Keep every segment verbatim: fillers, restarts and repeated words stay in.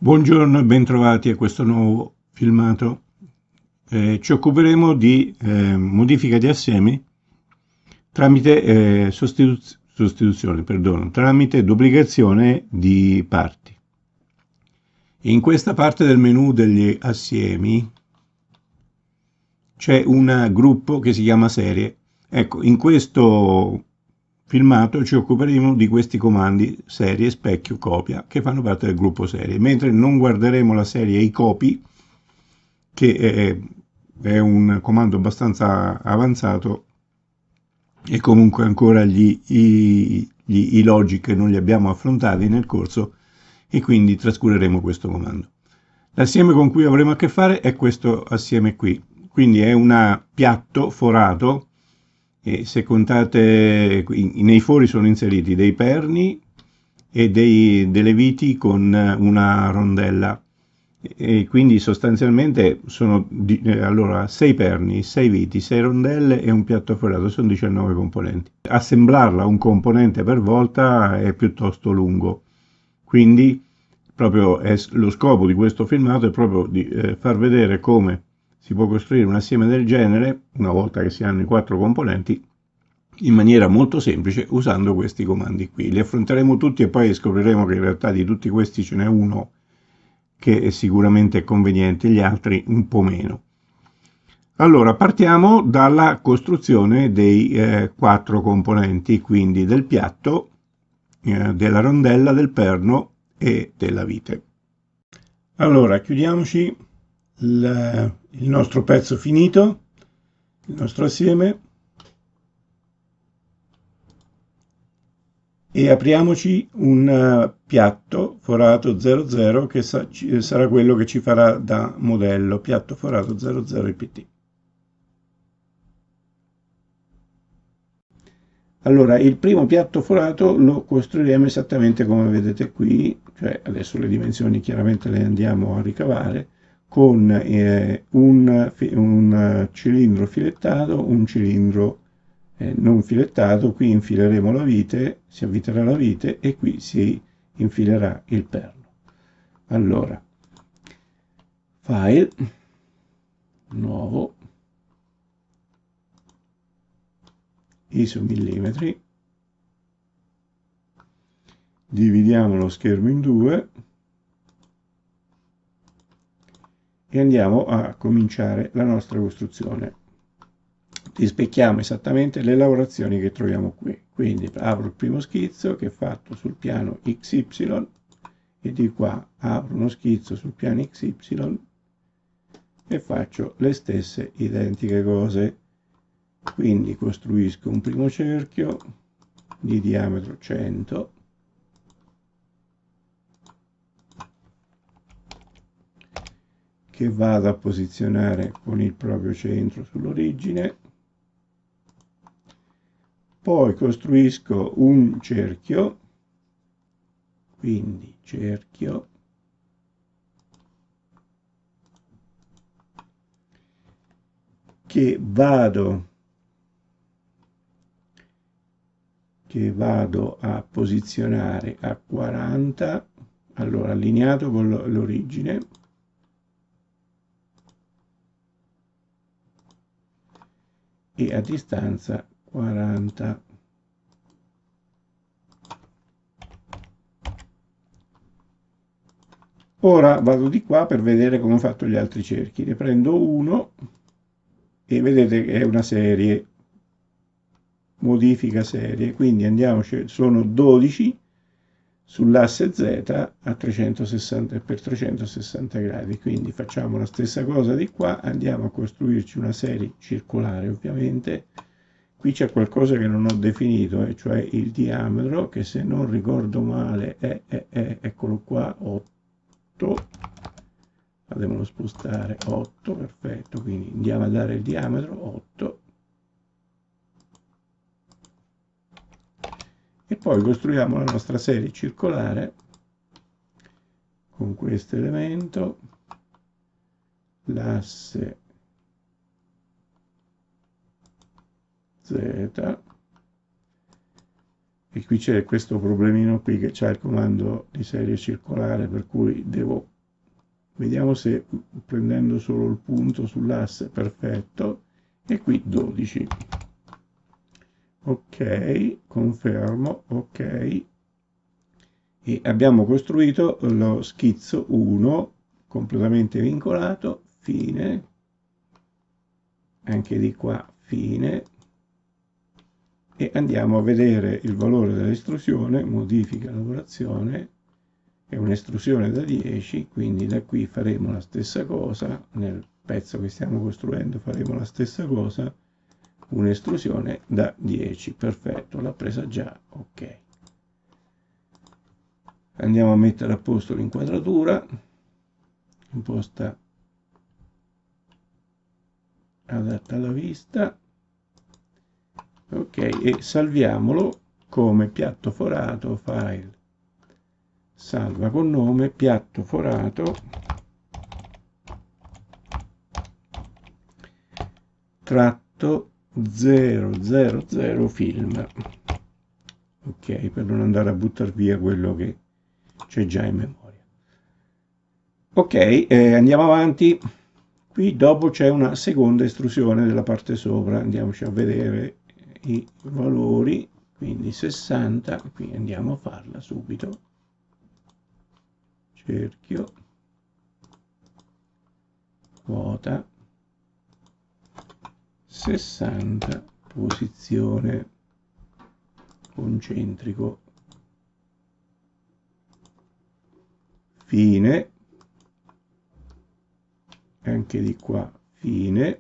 Buongiorno e bentrovati a questo nuovo filmato. Eh, ci occuperemo di eh, modifica di assiemi tramite eh, sostituz- sostituzione, perdono, tramite duplicazione di parti. In questa parte del menu degli assiemi c'è un gruppo che si chiama serie. Ecco, in questo filmato ci occuperemo di questi comandi serie, specchio, copia, che fanno parte del gruppo serie, mentre non guarderemo la serie i copy, che è, è un comando abbastanza avanzato e comunque ancora gli, i, gli, i logic non li abbiamo affrontati nel corso e quindi trascureremo questo comando. L'assieme con cui avremo a che fare è questo assieme qui, quindi è un piatto forato. E se contate, nei fori sono inseriti dei perni e dei, delle viti con una rondella, e quindi sostanzialmente sono di, eh, allora, sei perni, sei viti, sei rondelle e un piatto forato, sono diciannove componenti. Assemblarla un componente per volta è piuttosto lungo, quindi proprio è, lo scopo di questo filmato è proprio di eh, far vedere come si può costruire un assieme del genere, una volta che si hanno i quattro componenti, in maniera molto semplice usando questi comandi qui. Li affronteremo tutti e poi scopriremo che in realtà di tutti questi ce n'è uno che è sicuramente conveniente, gli altri un po' meno. Allora, partiamo dalla costruzione dei eh, quattro componenti, quindi del piatto, eh, della rondella, del perno e della vite. Allora, chiudiamoci il, il nostro pezzo finito, il nostro assieme, e apriamoci un uh, piatto forato zero zero che sa ci, sarà quello che ci farà da modello, piatto forato zero zero I P T. Allora, il primo piatto forato lo costruiremo esattamente come vedete qui, cioè adesso le dimensioni chiaramente le andiamo a ricavare, con eh, un, un cilindro filettato, un cilindro eh, non filettato. Qui infileremo la vite, si avviterà la vite e qui si infilerà il perno. Allora, file, nuovo, isomillimetri, dividiamo lo schermo in due e andiamo a cominciare la nostra costruzione. Rispecchiamo esattamente le lavorazioni che troviamo qui, quindi apro il primo schizzo che è fatto sul piano X Y e di qua apro uno schizzo sul piano X Y e faccio le stesse identiche cose. Quindi costruisco un primo cerchio di diametro cento, che vado a posizionare con il proprio centro sull'origine. Poi costruisco un cerchio, quindi cerchio, che vado che vado a posizionare a quaranta, allora allineato con l'origine, e a distanza quaranta. Ora vado di qua per vedere come ho fatto gli altri cerchi. Ne prendo uno e vedete che è una serie, modifica serie, quindi andiamo, sono dodici sull'asse Z a trecentosessanta per trecentosessanta gradi, quindi facciamo la stessa cosa di qua, andiamo a costruirci una serie circolare. Ovviamente qui c'è qualcosa che non ho definito, eh, cioè il diametro, che se non ricordo male è, è, è eccolo qua, otto, fatemelo spostare, otto, perfetto, quindi andiamo a dare il diametro otto e poi costruiamo la nostra serie circolare con questo elemento, l'asse Z, e qui c'è questo problemino qui che c'è il comando di serie circolare, per cui devo vediamo se prendendo solo il punto sull'asse, perfetto, e qui dodici. Ok, confermo, ok, e abbiamo costruito lo schizzo uno completamente vincolato, fine, anche di qua fine, e andiamo a vedere il valore dell'estrusione, modifica lavorazione, è un'estrusione da dieci, quindi da qui faremo la stessa cosa, nel pezzo che stiamo costruendo faremo la stessa cosa, un'estrusione da dieci, perfetto, l'ha presa già, ok. Andiamo a mettere a posto l'inquadratura, imposta adatta alla vista, ok, e salviamolo come piatto forato, file, salva con nome, piatto forato, tratto zero zero zero film, ok, per non andare a buttare via quello che c'è già in memoria. Ok, eh, andiamo avanti. Qui dopo c'è una seconda estrusione della parte sopra, andiamoci a vedere i valori, quindi sessanta, qui andiamo a farla subito, cerchio, quota, sessanta, posizione, concentrico, fine, anche di qua fine,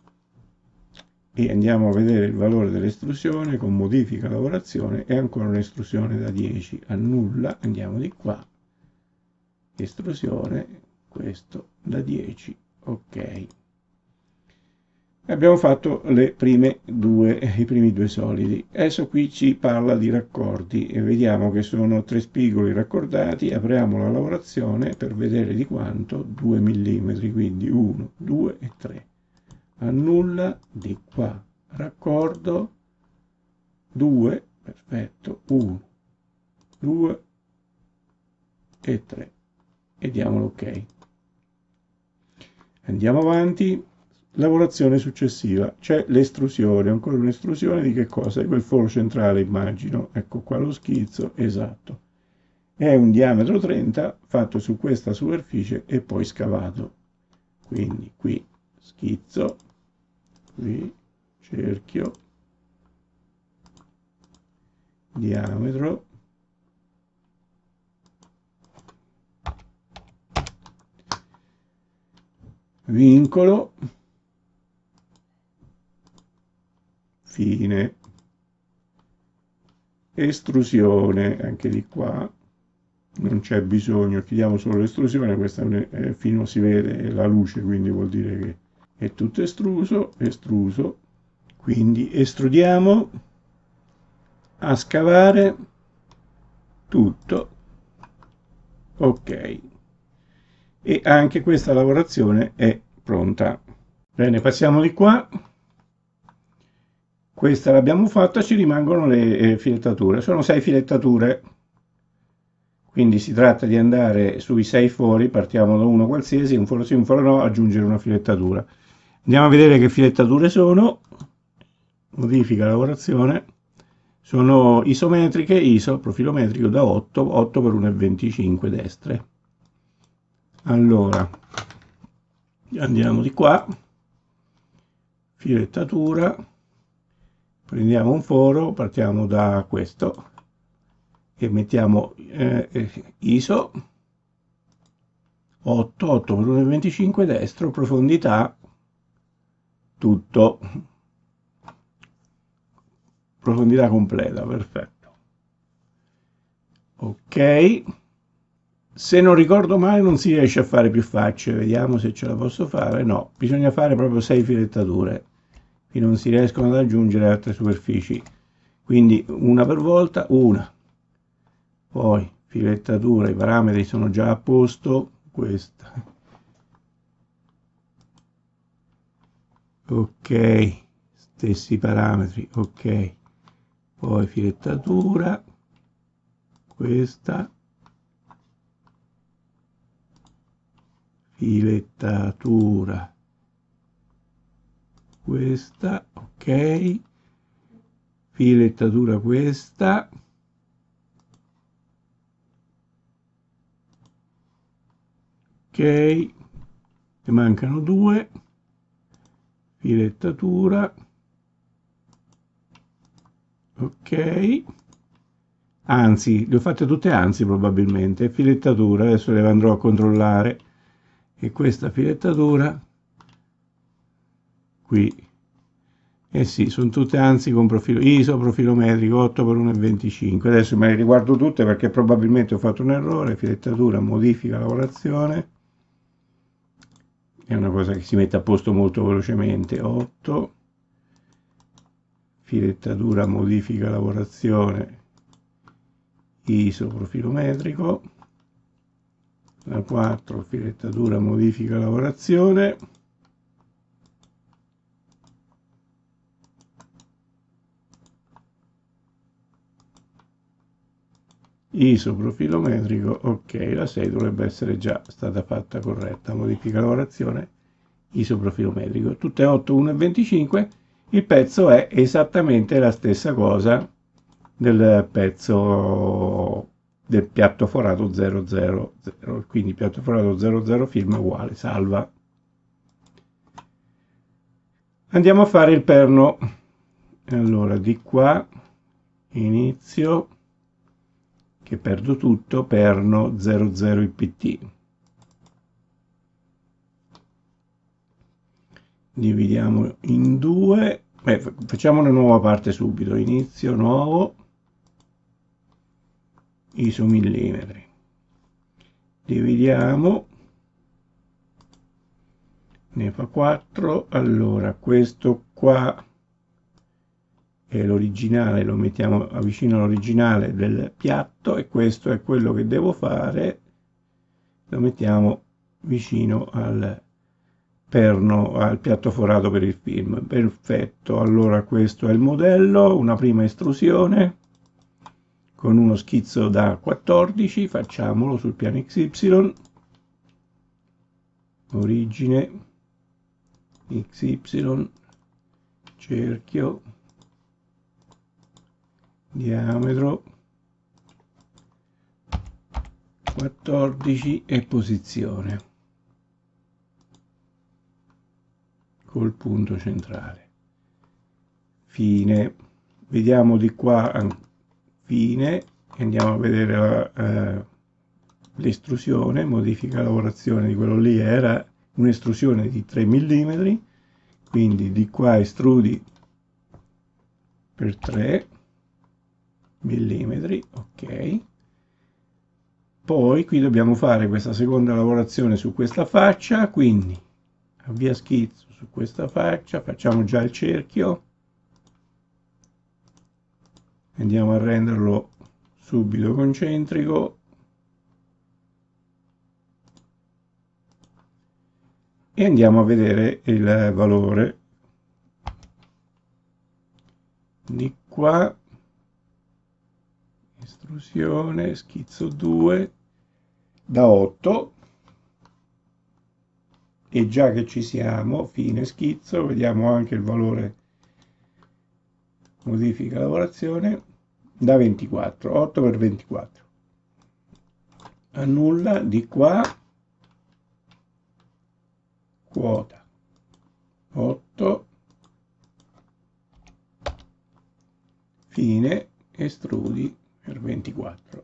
e andiamo a vedere il valore dell'estrusione con modifica lavorazione e ancora un'estrusione da dieci, annulla, andiamo di qua, estrusione, questo da dieci, ok. Abbiamo fatto le prime due, i primi due solidi. Adesso qui ci parla di raccordi e vediamo che sono tre spigoli raccordati. Apriamo la lavorazione per vedere di quanto, due millimetri, quindi uno, due e tre. Annulla di qua, raccordo, due, perfetto, uno, due e tre. E diamo l'ok. Andiamo avanti. Lavorazione successiva, c'è l'estrusione, ancora un'estrusione di che cosa? Di quel foro centrale, immagino, ecco qua lo schizzo, esatto. È un diametro trenta fatto su questa superficie e poi scavato. Quindi qui schizzo, qui cerchio, diametro, vincolo, fine, estrusione, anche di qua non c'è bisogno, chiudiamo solo l'estrusione, questa è fino si vede la luce, quindi vuol dire che è tutto estruso, estruso, quindi estrudiamo a scavare tutto, ok, e anche questa lavorazione è pronta. Bene, passiamo di qua. Questa l'abbiamo fatta, ci rimangono le eh, filettature, sono sei filettature, quindi si tratta di andare sui sei fori, partiamo da uno qualsiasi, un foro sì, un foro no, aggiungere una filettatura. Andiamo a vedere che filettature sono, modifica lavorazione, sono isometriche, iso, profilo metrico da otto, otto per uno virgola venticinque destre. Allora, andiamo di qua, filettatura, prendiamo un foro, partiamo da questo e mettiamo eh, iso otto, otto per uno virgola venticinque destro, profondità tutto, profondità completa, perfetto. Ok, se non ricordo male non si riesce a fare più facce, vediamo se ce la posso fare, no, bisogna fare proprio sei filettature, qui non si riescono ad aggiungere altre superfici, quindi una per volta, una, poi filettatura, i parametri sono già a posto, questa, ok, stessi parametri, ok, poi filettatura, questa, filettatura questa, ok, filettatura questa, ok, ne mancano due, filettatura, ok, anzi, le ho fatte tutte anzi probabilmente, filettatura, adesso le andrò a controllare, e questa filettatura qui, eh sì, sono tutte anzi con profilo ISO, profilo metrico otto per uno virgola venticinque, adesso me le riguardo tutte perché probabilmente ho fatto un errore, filettatura, modifica, lavorazione, è una cosa che si mette a posto molto velocemente, otto, filettatura, modifica, lavorazione, ISO, profilo metrico, la quattro, filettatura, modifica, lavorazione, ISO, profilo metrico, ok, la sei dovrebbe essere già stata fatta corretta, modifica, lavorazione, ISO, profilo metrico, tutte otto, uno virgola venticinque, il pezzo è esattamente la stessa cosa del pezzo del piatto forato zero zero zero, quindi piatto forato zero zero film uguale, salva. Andiamo a fare il perno, allora di qua inizio, che perdo tutto, perno zero zero I P T, dividiamo in due, eh, facciamo una nuova parte subito, inizio nuovo, ISO millimetri, dividiamo, ne fa quattro, allora questo qua è l'originale, lo mettiamo vicino all'originale del piatto, e questo è quello che devo fare, lo mettiamo vicino al perno, al piatto forato per il film. Perfetto, allora questo è il modello, una prima estrusione con uno schizzo da quattordici, facciamolo sul piano X Y, origine X Y, cerchio, diametro quattordici e posizione col punto centrale, fine, vediamo di qua fine, andiamo a vedere eh, l'estrusione, modifica lavorazione di quello lì era un'estrusione di tre millimetri, quindi di qua estrudi per tre millimetri, ok, poi qui dobbiamo fare questa seconda lavorazione su questa faccia, quindi avvia schizzo su questa faccia, facciamo già il cerchio, andiamo a renderlo subito concentrico e andiamo a vedere il valore di qua, estrusione, schizzo due, da otto, e già che ci siamo, fine schizzo, vediamo anche il valore, modifica lavorazione, da ventiquattro, otto per ventiquattro, annulla di qua, quota otto, fine, estrudi per ventiquattro.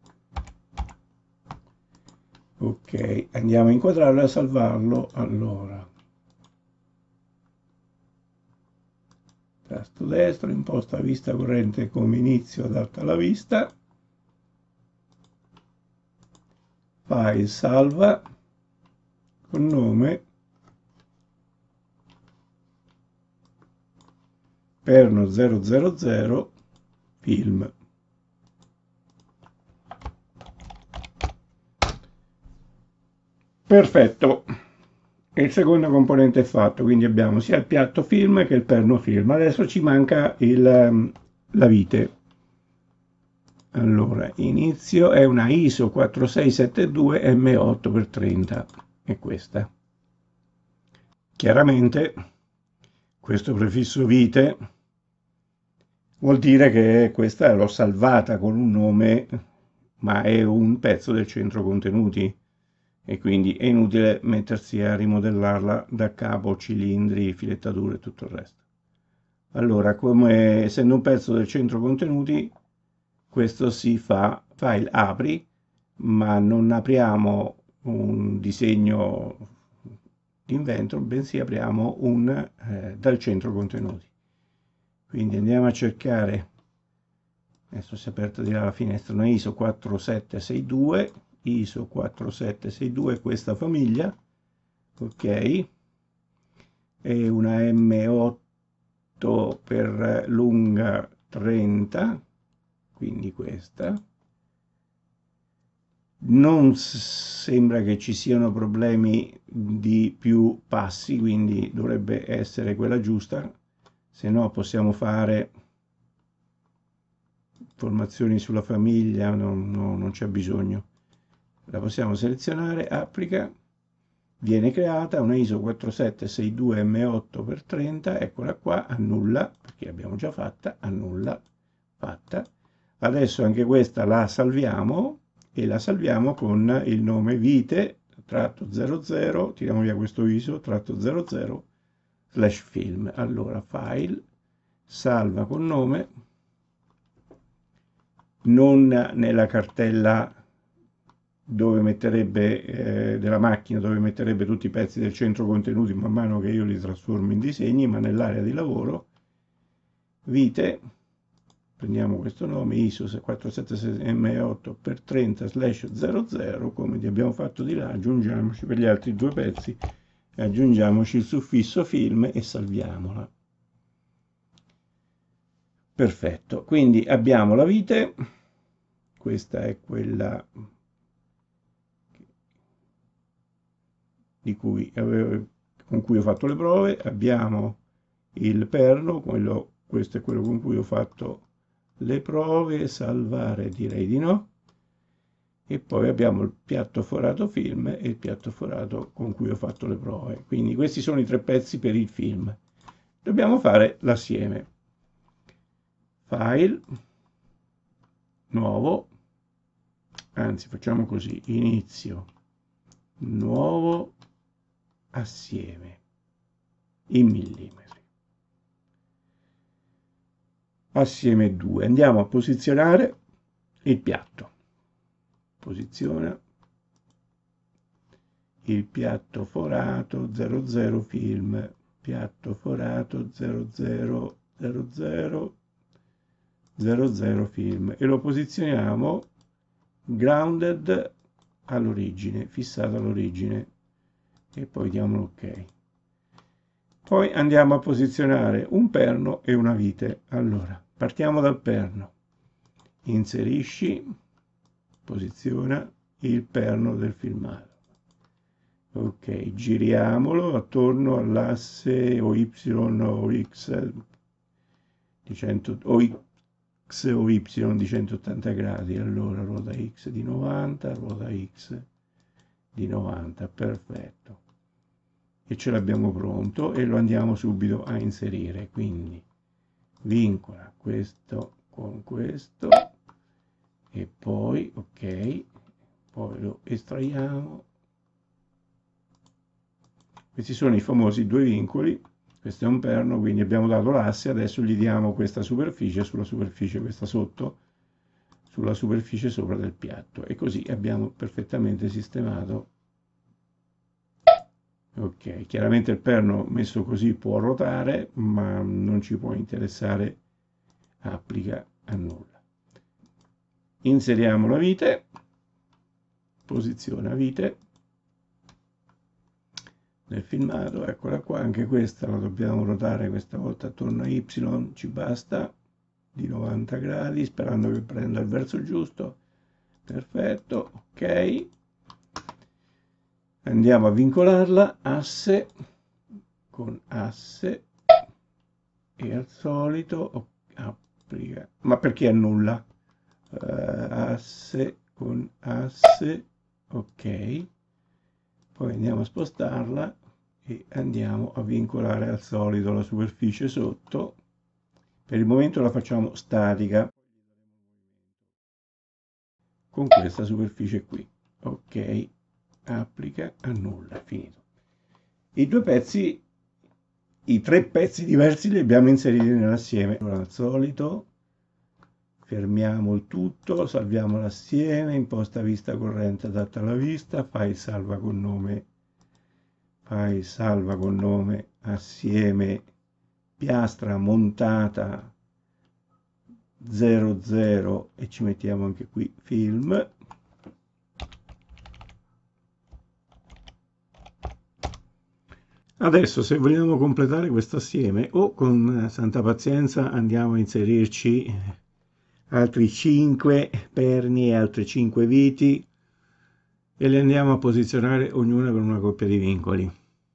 Ok, andiamo a inquadrarlo e a salvarlo. Allora, tasto destro, imposta vista corrente come inizio, adatta alla vista, file, salva, con nome, perno zero zero zero, film. Perfetto, e il secondo componente è fatto, quindi abbiamo sia il piatto film che il perno film. Adesso ci manca il, la vite. Allora, inizio è una ISO quattro sei sette due M otto per trenta. è questa. Chiaramente questo prefisso vite vuol dire che questa l'ho salvata con un nome, ma è un pezzo del centro contenuti e quindi è inutile mettersi a rimodellarla da capo, cilindri, filettature e tutto il resto. Allora, come essendo un pezzo del centro contenuti, questo si fa file apri, ma non apriamo un disegno di Inventor, bensì apriamo un eh, dal centro contenuti. Quindi andiamo a cercare, adesso si è aperta di là la finestra, una I S O quattro sette sei due, I S O quattro sette sei due, questa famiglia, ok, e una M otto per lunga trenta, quindi questa. Non sembra che ci siano problemi di più passi, quindi dovrebbe essere quella giusta, se no possiamo fare informazioni sulla famiglia, no, no, non c'è bisogno. La possiamo selezionare, applica, viene creata una I S O quattro sette sei due M otto per trenta, eccola qua, annulla, perché l'abbiamo già fatta, annulla, fatta. Adesso anche questa la salviamo e la salviamo con il nome vite, tratto zero zero, tiriamo via questo I S O, tratto zero zero, slash film. Allora, file, salva con nome, non nella cartella dove metterebbe eh, della macchina, dove metterebbe tutti i pezzi del centro contenuti man mano che io li trasformo in disegni, ma nell'area di lavoro, vite, prendiamo questo nome, I S O quattro sette sei M otto per trenta slash zero zero, come abbiamo fatto di là, aggiungiamoci per gli altri due pezzi, aggiungiamoci il suffisso film e salviamola. Perfetto, quindi abbiamo la vite, questa è quella di cui avevo, con cui ho fatto le prove, abbiamo il perno, quello, questo è quello con cui ho fatto le prove, salvare direi di no, e poi abbiamo il piatto forato film e il piatto forato con cui ho fatto le prove. Quindi questi sono i tre pezzi per il film. Dobbiamo fare l'assieme. File, nuovo, anzi facciamo così, inizio, nuovo, assieme, in millimetri. Assieme due. Andiamo a posizionare il piatto. Posiziona il piatto forato zero zero film, piatto forato zero zero zero zero zero zero film e lo posizioniamo grounded all'origine, fissato all'origine e poi diamo ok. Poi andiamo a posizionare un perno e una vite. Allora, partiamo dal perno. Inserisci, posiziona il perno del filmato. Ok, giriamolo attorno all'asse o Y o X di cento, o X o Y di centottanta gradi. Allora, ruota X di novanta, ruota X di novanta, perfetto. E ce l'abbiamo pronto e lo andiamo subito a inserire. Quindi vincola questo con questo e poi ok, poi lo estraiamo. Questi sono i famosi due vincoli, questo è un perno, quindi abbiamo dato l'asse, adesso gli diamo questa superficie, sulla superficie questa sotto, sulla superficie sopra del piatto e così abbiamo perfettamente sistemato. Ok, chiaramente il perno messo così può ruotare, ma non ci può interessare, applica a nulla. Inseriamo la vite, posiziona vite nel filmato, eccola qua, anche questa la dobbiamo ruotare questa volta attorno a Y, ci basta, di novanta gradi, sperando che prenda il verso giusto. Perfetto, ok. Andiamo a vincolarla, asse, con asse, e al solito applica, ma perché annulla? Uh, asse con asse, ok, poi andiamo a spostarla e andiamo a vincolare al solito la superficie sotto. Per il momento la facciamo statica con questa superficie qui. Ok, applica, annulla, finito. I due pezzi, i tre pezzi diversi li abbiamo inseriti nell'assieme. Allora, al solito, fermiamo il tutto, salviamo l'assieme, imposta vista corrente adatta alla vista, file salva con nome, file salva con nome assieme piastra montata zero zero e ci mettiamo anche qui film. Adesso se vogliamo completare questo assieme o con santa pazienza andiamo a inserirci altri cinque perni e altre cinque viti e le andiamo a posizionare ognuna con una coppia di vincoli.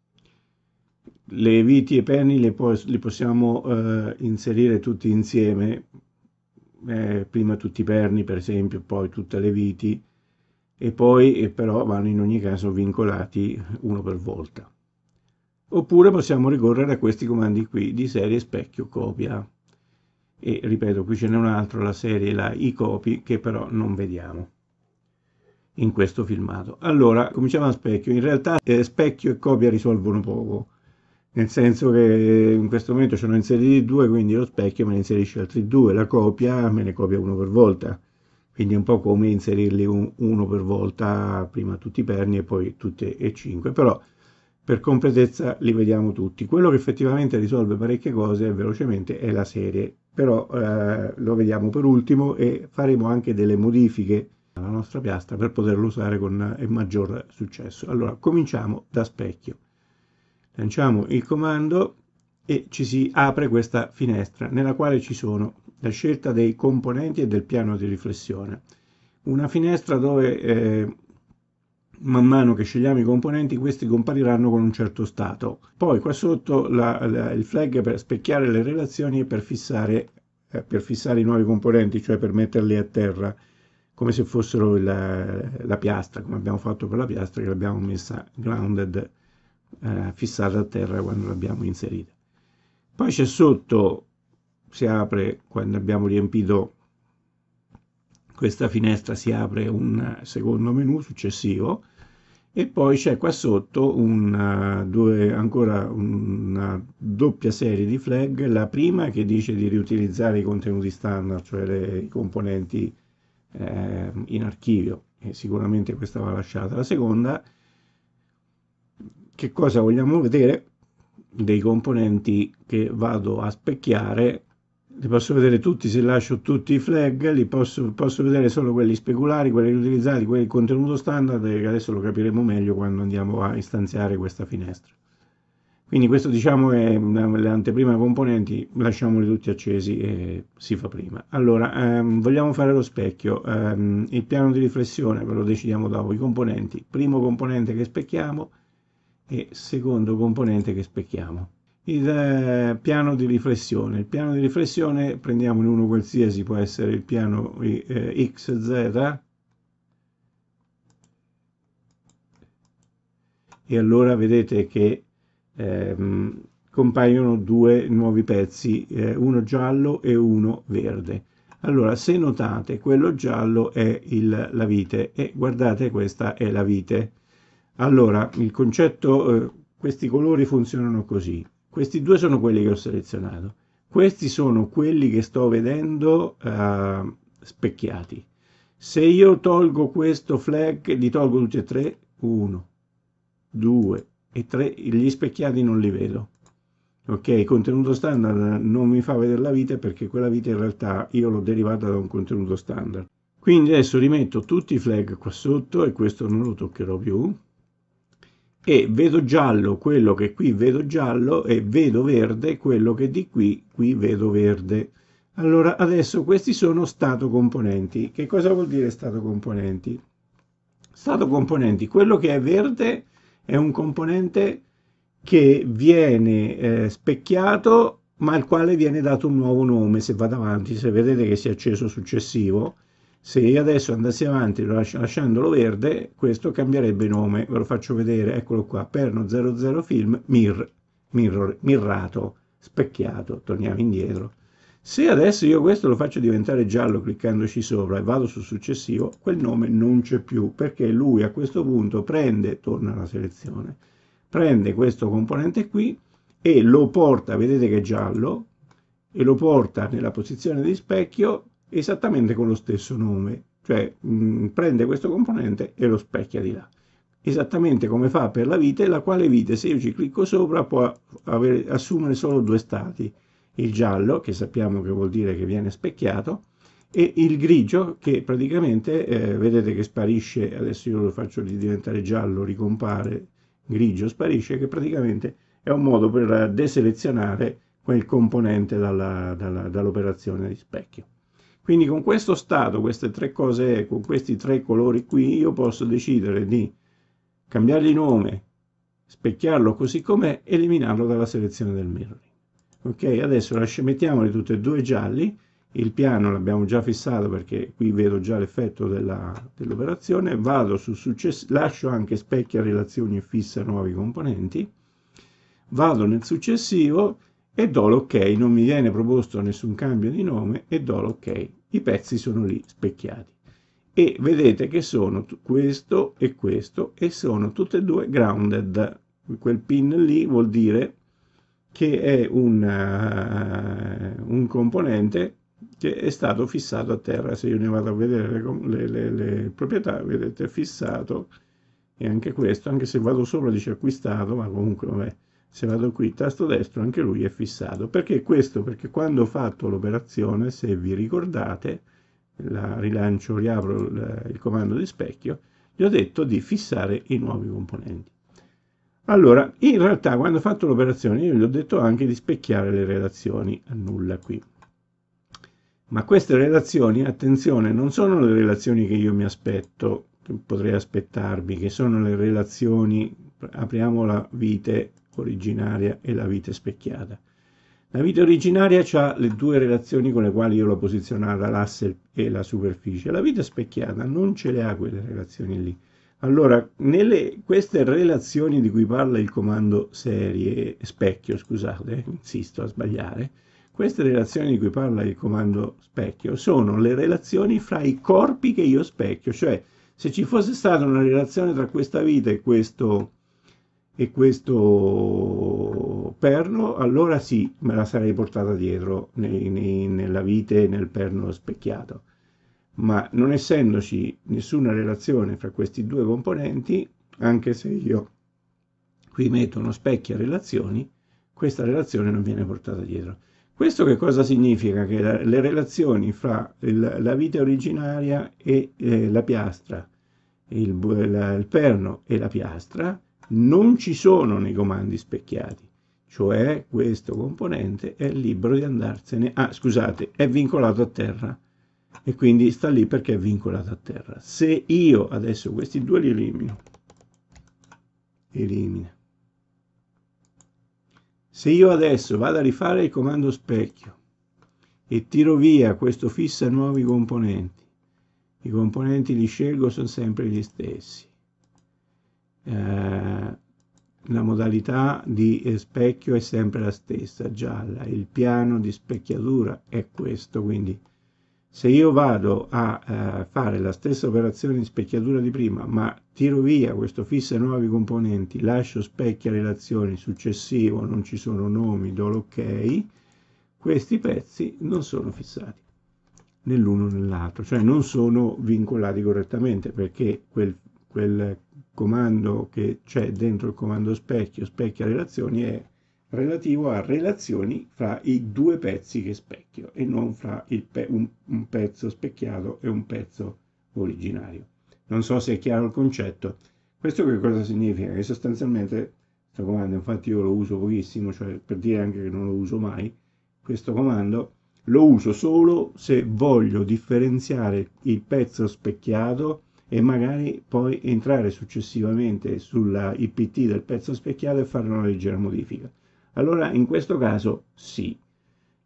Le viti e perni le, po li possiamo eh, inserire tutti insieme, eh, prima tutti i perni per esempio, poi tutte le viti e poi eh, però vanno in ogni caso vincolati uno per volta. Oppure possiamo ricorrere a questi comandi qui di serie specchio copia. E ripeto, qui ce n'è un altro, la serie, la iCopy, che però non vediamo in questo filmato. Allora, cominciamo a specchio. In realtà eh, specchio e copia risolvono poco, nel senso che in questo momento ce ne ho inseriti due, quindi lo specchio me ne inserisce altri due, la copia me ne copia uno per volta. Quindi è un po' come inserirli un, uno per volta, prima tutti i perni e poi tutte e cinque, però per completezza li vediamo tutti. Quello che effettivamente risolve parecchie cose velocemente è la serie, però eh, lo vediamo per ultimo e faremo anche delle modifiche alla nostra piastra per poterlo usare con eh, maggior successo. Allora, cominciamo da specchio. Lanciamo il comando e ci si apre questa finestra nella quale ci sono la scelta dei componenti e del piano di riflessione. Una finestra dove eh, man mano che scegliamo i componenti questi compariranno con un certo stato. Poi qua sotto la, la, il flag per specchiare le relazioni e per fissare, eh, per fissare i nuovi componenti, cioè per metterli a terra come se fossero la, la piastra, come abbiamo fatto con la piastra che l'abbiamo messa grounded, eh, fissata a terra quando l'abbiamo inserita. Poi c'è sotto, si apre quando abbiamo riempito questa finestra, si apre un secondo menu successivo e poi c'è qua sotto una, due, ancora una doppia serie di flag, la prima che dice di riutilizzare i contenuti standard, cioè le, i componenti eh, in archivio, e sicuramente questa va lasciata. La seconda, che cosa vogliamo vedere dei componenti che vado a specchiare. Li posso vedere tutti se lascio tutti i flag, li posso, posso vedere solo quelli speculari, quelli riutilizzati, quelli contenuto standard, che adesso lo capiremo meglio quando andiamo a istanziare questa finestra. Quindi questo diciamo è l'anteprima componenti, lasciamoli tutti accesi e si fa prima. Allora, ehm, vogliamo fare lo specchio, ehm, il piano di riflessione ve lo decidiamo dopo, i componenti, primo componente che specchiamo e secondo componente che specchiamo. Il eh, piano di riflessione. Il piano di riflessione prendiamone uno qualsiasi, può essere il piano eh, X Z e allora vedete che ehm, compaiono due nuovi pezzi, eh, uno giallo e uno verde. Allora, se notate, quello giallo è il, la vite e guardate, questa è la vite. Allora, il concetto, eh, questi colori funzionano così. Questi due sono quelli che ho selezionato. Questi sono quelli che sto vedendo uh, specchiati. Se io tolgo questo flag, li tolgo tutti e tre, uno, due e tre, gli specchiati non li vedo. Ok, contenuto standard non mi fa vedere la vite perché quella vite in realtà io l'ho derivata da un contenuto standard. Quindi adesso rimetto tutti i flag qua sotto e questo non lo toccherò più. E vedo giallo quello che qui vedo giallo e vedo verde quello che di qui qui vedo verde. Allora adesso questi sono stato componenti. Che cosa vuol dire stato componenti? Stato componenti, quello che è verde è un componente che viene eh, specchiato ma al quale viene dato un nuovo nome. Se vado avanti, se vedete che si è acceso successivo, Se io adesso andassi avanti lasciandolo verde, questo cambierebbe nome, ve lo faccio vedere, eccolo qua, Perno zero zero Film Mir, mirror, mirrato, specchiato, torniamo indietro. Se adesso io questo lo faccio diventare giallo cliccandoci sopra e vado sul successivo, quel nome non c'è più, perché lui a questo punto prende, torna alla selezione, prende questo componente qui e lo porta, vedete che è giallo, e lo porta nella posizione di specchio esattamente con lo stesso nome, cioè mh, prende questo componente e lo specchia di là, esattamente come fa per la vite, la quale vite se io ci clicco sopra può avere, assumere solo due stati, il giallo che sappiamo che vuol dire che viene specchiato e il grigio che praticamente eh, vedete che sparisce, adesso io lo faccio diventare giallo, ricompare, grigio sparisce, che praticamente è un modo per deselezionare quel componente dalla, dalla, dall'operazione di specchio. Quindi con questo stato, queste tre cose, con questi tre colori qui, io posso decidere di cambiargli nome, specchiarlo così com'è, eliminarlo dalla selezione del mirroring. Ok, adesso mettiamoli tutti e due gialli, il piano l'abbiamo già fissato perché qui vedo già l'effetto dell'operazione, vado su successivo, lascio anche specchia relazioni e fissa nuovi componenti, vado nel successivo e do l'ok, non mi viene proposto nessun cambio di nome e do l'ok, i pezzi sono lì specchiati e vedete che sono questo e questo e sono tutte e due grounded, quel pin lì vuol dire che è un, uh, un componente che è stato fissato a terra. Se io ne vado a vedere le, le, le, le proprietà, vedete fissato, e anche questo, anche se vado sopra dice acquistato, ma comunque vabbè, se vado qui tasto destro anche lui è fissato. Perché questo? Perché quando ho fatto l'operazione, se vi ricordate, la rilancio, riapro il, il comando di specchio, gli ho detto di fissare i nuovi componenti. Allora, in realtà quando ho fatto l'operazione io gli ho detto anche di specchiare le relazioni, annulla qui. Ma queste relazioni, attenzione, non sono le relazioni che io mi aspetto, che potrei aspettarmi, che sono le relazioni, apriamo la vite originaria e la vite specchiata. La vite originaria ha le due relazioni con le quali io l'ho posizionata, l'asse e la superficie. La vite specchiata non ce le ha quelle relazioni lì. Allora, nelle, queste relazioni di cui parla il comando serie, specchio, scusate, insisto a sbagliare, queste relazioni di cui parla il comando specchio sono le relazioni fra i corpi che io specchio, cioè se ci fosse stata una relazione tra questa vite e questo, e questo perno, allora sì, me la sarei portata dietro nei, nei, nella vite e nel perno specchiato. Ma non essendoci nessuna relazione fra questi due componenti, anche se io qui metto uno specchio a relazioni, questa relazione non viene portata dietro. Questo che cosa significa? Che la, le relazioni fra il, la vite originaria e eh, la piastra, il, la, il perno e la piastra, non ci sono nei comandi specchiati. Cioè questo componente è libero di andarsene, ah scusate, è vincolato a terra. E quindi sta lì perché è vincolato a terra. Se io adesso questi due li elimino, elimina. Se io adesso vado a rifare il comando specchio e tiro via questo fissa nuovi componenti, i componenti li scelgo, sono sempre gli stessi. Eh, la modalità di specchio è sempre la stessa, gialla. Il piano di specchiatura è questo, quindi se io vado a eh, fare la stessa operazione di specchiatura di prima, ma tiro via questo fissa nuovi componenti, lascio specchia relazioni, successivo, non ci sono nomi, do l'ok, questi pezzi non sono fissati né l'uno né l'altro, cioè non sono vincolati correttamente perché quel, quel comando che c'è dentro il comando specchio, specchia relazioni, è relativo a relazioni fra i due pezzi che specchio e non fra il pe un, un pezzo specchiato e un pezzo originario. Non so se è chiaro il concetto. Questo che cosa significa? Che sostanzialmente questo comando, infatti io lo uso pochissimo, cioè per dire anche che non lo uso mai, questo comando lo uso solo se voglio differenziare il pezzo specchiato e magari poi entrare successivamente sulla I P T del pezzo specchiato e fare una leggera modifica. Allora in questo caso sì,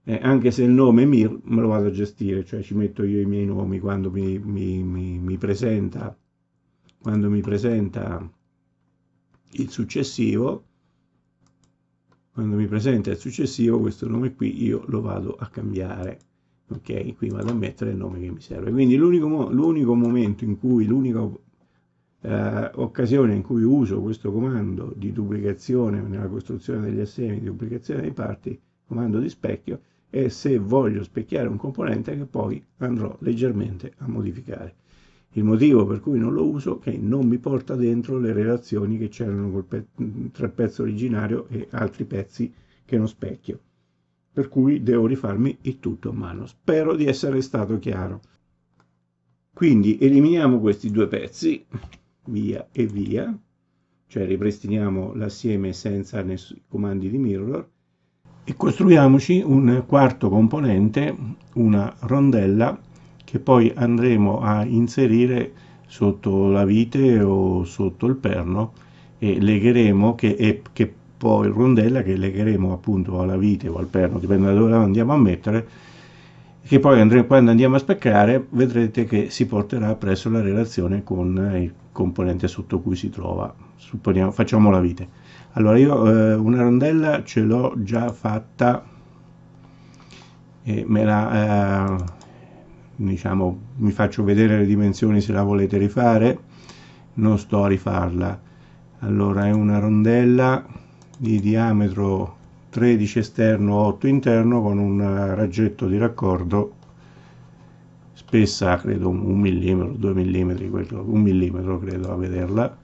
eh, anche se il nome Mir me lo vado a gestire, cioè ci metto io i miei nomi quando mi, mi, mi, mi presenta, quando mi presenta il successivo, quando mi presenta il successivo, questo nome qui io lo vado a cambiare. Ok, qui vado a mettere il nome che mi serve. Quindi l'unico, l'unico momento in cui, l'unica eh, occasione in cui uso questo comando di duplicazione nella costruzione degli assemi, di duplicazione dei parti, comando di specchio, è se voglio specchiare un componente che poi andrò leggermente a modificare. Il motivo per cui non lo uso è che non mi porta dentro le relazioni che c'erano tra il pezzo originario e altri pezzi che non specchio. Per cui devo rifarmi il tutto a mano. Spero di essere stato chiaro. Quindi eliminiamo questi due pezzi, via e via, cioè ripristiniamo l'assieme senza nessun comandi di mirror, e costruiamoci un quarto componente, una rondella, che poi andremo a inserire sotto la vite o sotto il perno, e legheremo, che, e, che poi rondella che legheremo appunto alla vite o al perno, dipende da dove andiamo a mettere, che poi andremo, quando andiamo a speccare vedrete che si porterà presso la relazione con il componente sotto cui si trova. Supponiamo, facciamo la vite. Allora io eh, una rondella ce l'ho già fatta e me la eh, diciamo, mi faccio vedere le dimensioni se la volete rifare, non sto a rifarla. Allora è una rondella di diametro tredici esterno, otto interno, con un raggetto di raccordo spessa credo un millimetro, due millimetri, un millimetro credo a vederla.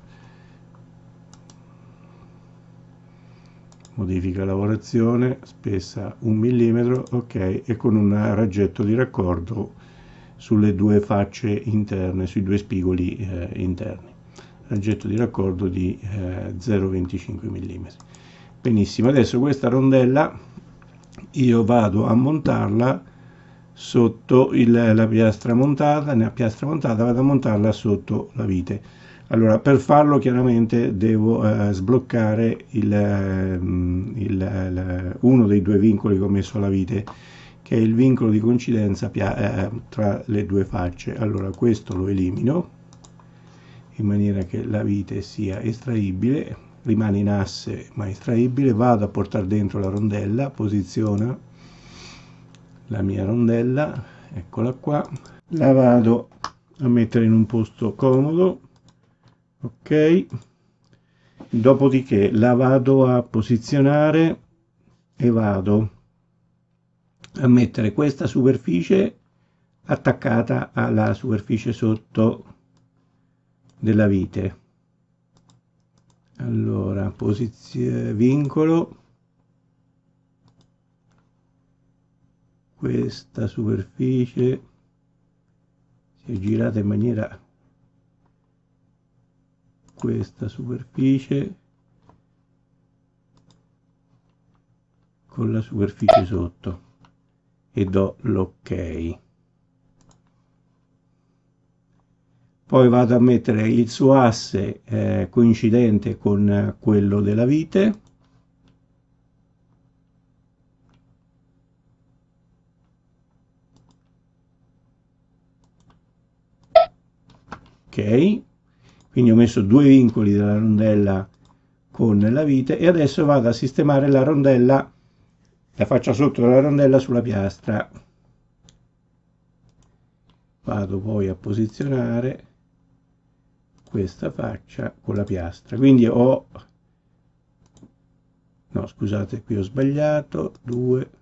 Modifica lavorazione, spessa un millimetro, ok, e con un raggetto di raccordo sulle due facce interne, sui due spigoli eh, interni. Raggetto di raccordo di eh, zero virgola venticinque millimetri. Benissimo, adesso questa rondella io vado a montarla sotto il, la piastra montata, nella piastra montata vado a montarla sotto la vite. Allora, per farlo chiaramente devo eh, sbloccare il, il, il, uno dei due vincoli che ho messo alla vite, che è il vincolo di coincidenza eh, tra le due facce. Allora, questo lo elimino in maniera che la vite sia estraibile, rimane in asse ma estraibile. Vado a portare dentro la rondella, posiziona la mia rondella, eccola qua, la vado a mettere in un posto comodo, ok, dopodiché la vado a posizionare e vado a mettere questa superficie attaccata alla superficie sotto della vite. Allora, posizione, vincolo, questa superficie si è girata in maniera, questa superficie con la superficie sotto e do l'ok. Poi vado a mettere il suo asse eh, coincidente con quello della vite, ok, quindi ho messo due vincoli della rondella con la vite e adesso vado a sistemare la rondella, la faccia sotto della rondella sulla piastra. Vado poi a posizionare questa faccia con la piastra, quindi ho, no scusate, qui ho sbagliato, due,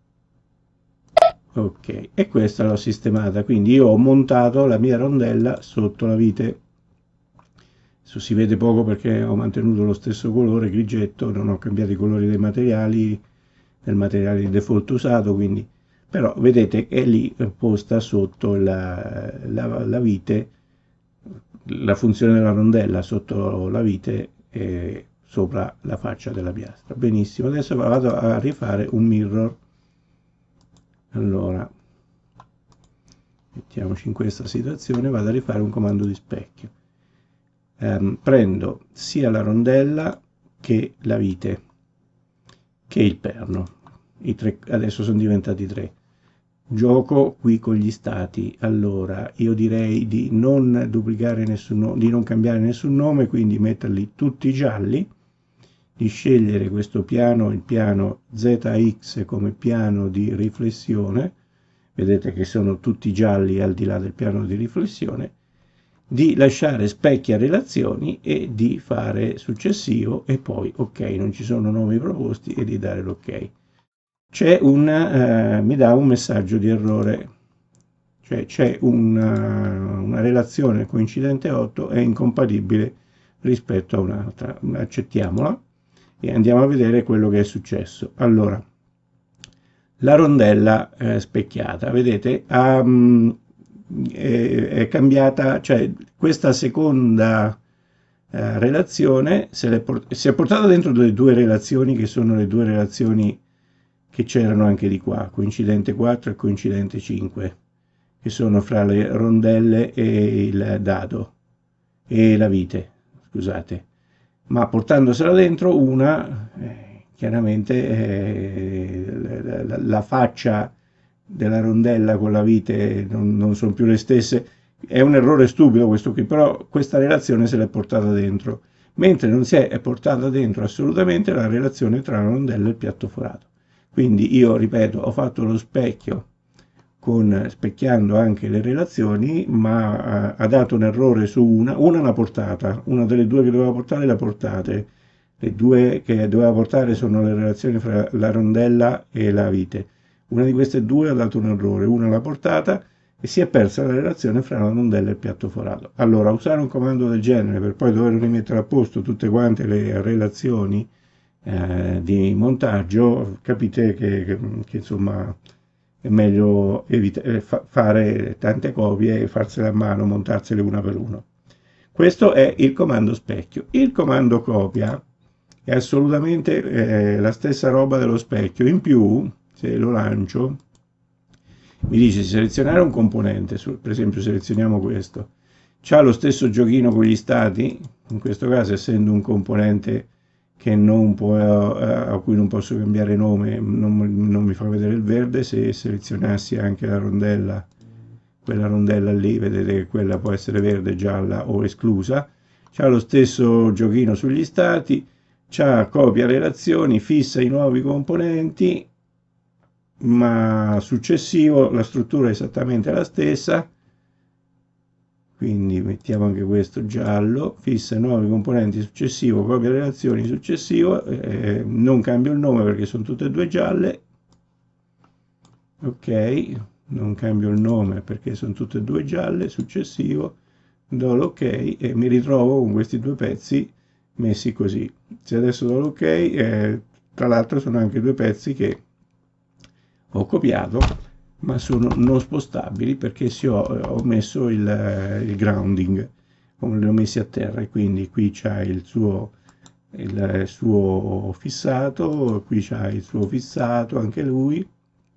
ok, e questa l'ho sistemata, quindi io ho montato la mia rondella sotto la vite. Adesso si vede poco perché ho mantenuto lo stesso colore grigetto, non ho cambiato i colori dei materiali, del materiale di default usato, quindi, però vedete che è lì posta sotto la, la, la vite, la funzione della rondella sotto la vite e sopra la faccia della piastra. Benissimo, adesso vado a rifare un mirror. Allora, mettiamoci in questa situazione, vado a rifare un comando di specchio. Um, prendo sia la rondella che la vite che il perno. i tre, adesso sono diventati tre. Gioco qui con gli stati. Allora io direi di non duplicare nessun nome, di non cambiare nessun nome, quindi metterli tutti gialli, di scegliere questo piano, il piano Z X come piano di riflessione, vedete che sono tutti gialli al di là del piano di riflessione, di lasciare specchi a relazioni e di fare successivo e poi ok, non ci sono nomi proposti, e di dare l'ok. C'è un, eh, mi dà un messaggio di errore, cioè c'è una, una relazione coincidente otto è incompatibile rispetto a un'altra. Accettiamola e andiamo a vedere quello che è successo. Allora, la rondella eh, specchiata, vedete, ha, mh, è, è cambiata, cioè questa seconda eh, relazione se l'è port- si è portata dentro le due relazioni che sono le due relazioni che c'erano anche di qua, coincidente quattro e coincidente cinque, che sono fra le rondelle e il dado e la vite, scusate. Ma portandosela dentro una, eh, chiaramente eh, la, la, la faccia della rondella con la vite non, non sono più le stesse. È un errore stupido questo qui, però questa relazione se l'è portata dentro, mentre non si è portata dentro assolutamente la relazione tra la rondella e il piatto forato. Quindi io, ripeto, ho fatto lo specchio con, specchiando anche le relazioni, ma ha, ha dato un errore su una, una l'ha portata, una delle due che doveva portare l'ha portate, le due che doveva portare sono le relazioni fra la rondella e la vite. Una di queste due ha dato un errore, una l'ha portata e si è persa la relazione fra la rondella e il piatto forato. Allora, usare un comando del genere per poi dover rimettere a posto tutte quante le relazioni eh, di montaggio, capite che, che, che insomma è meglio evitare, fa, fare tante copie e farsele a mano, montarsele una per una. Questo è il comando specchio. Il comando copia è assolutamente eh, la stessa roba dello specchio, in più se lo lancio mi dice selezionare un componente, per esempio selezioniamo questo, c'ha lo stesso giochino con gli stati, in questo caso essendo un componente che non può, a cui non posso cambiare nome, non, non mi fa vedere il verde. Se selezionassi anche la rondella, quella rondella lì, vedete che quella può essere verde, gialla o esclusa, c'ha lo stesso giochino sugli stati, c'ha copia relazioni, fissa i nuovi componenti, ma successivo la struttura è esattamente la stessa, quindi mettiamo anche questo giallo, fissa nuovi componenti successivo, copia relazioni successivo, eh, non cambio il nome perché sono tutte e due gialle, ok, non cambio il nome perché sono tutte e due gialle, successivo, do l'ok e mi ritrovo con questi due pezzi messi così. Se adesso do l'ok, eh, tra l'altro sono anche due pezzi che ho copiato ma sono non spostabili perché si ho, ho messo il, il grounding, li ho messi a terra, e quindi qui c'è il suo, il suo fissato, qui c'è il suo fissato anche lui.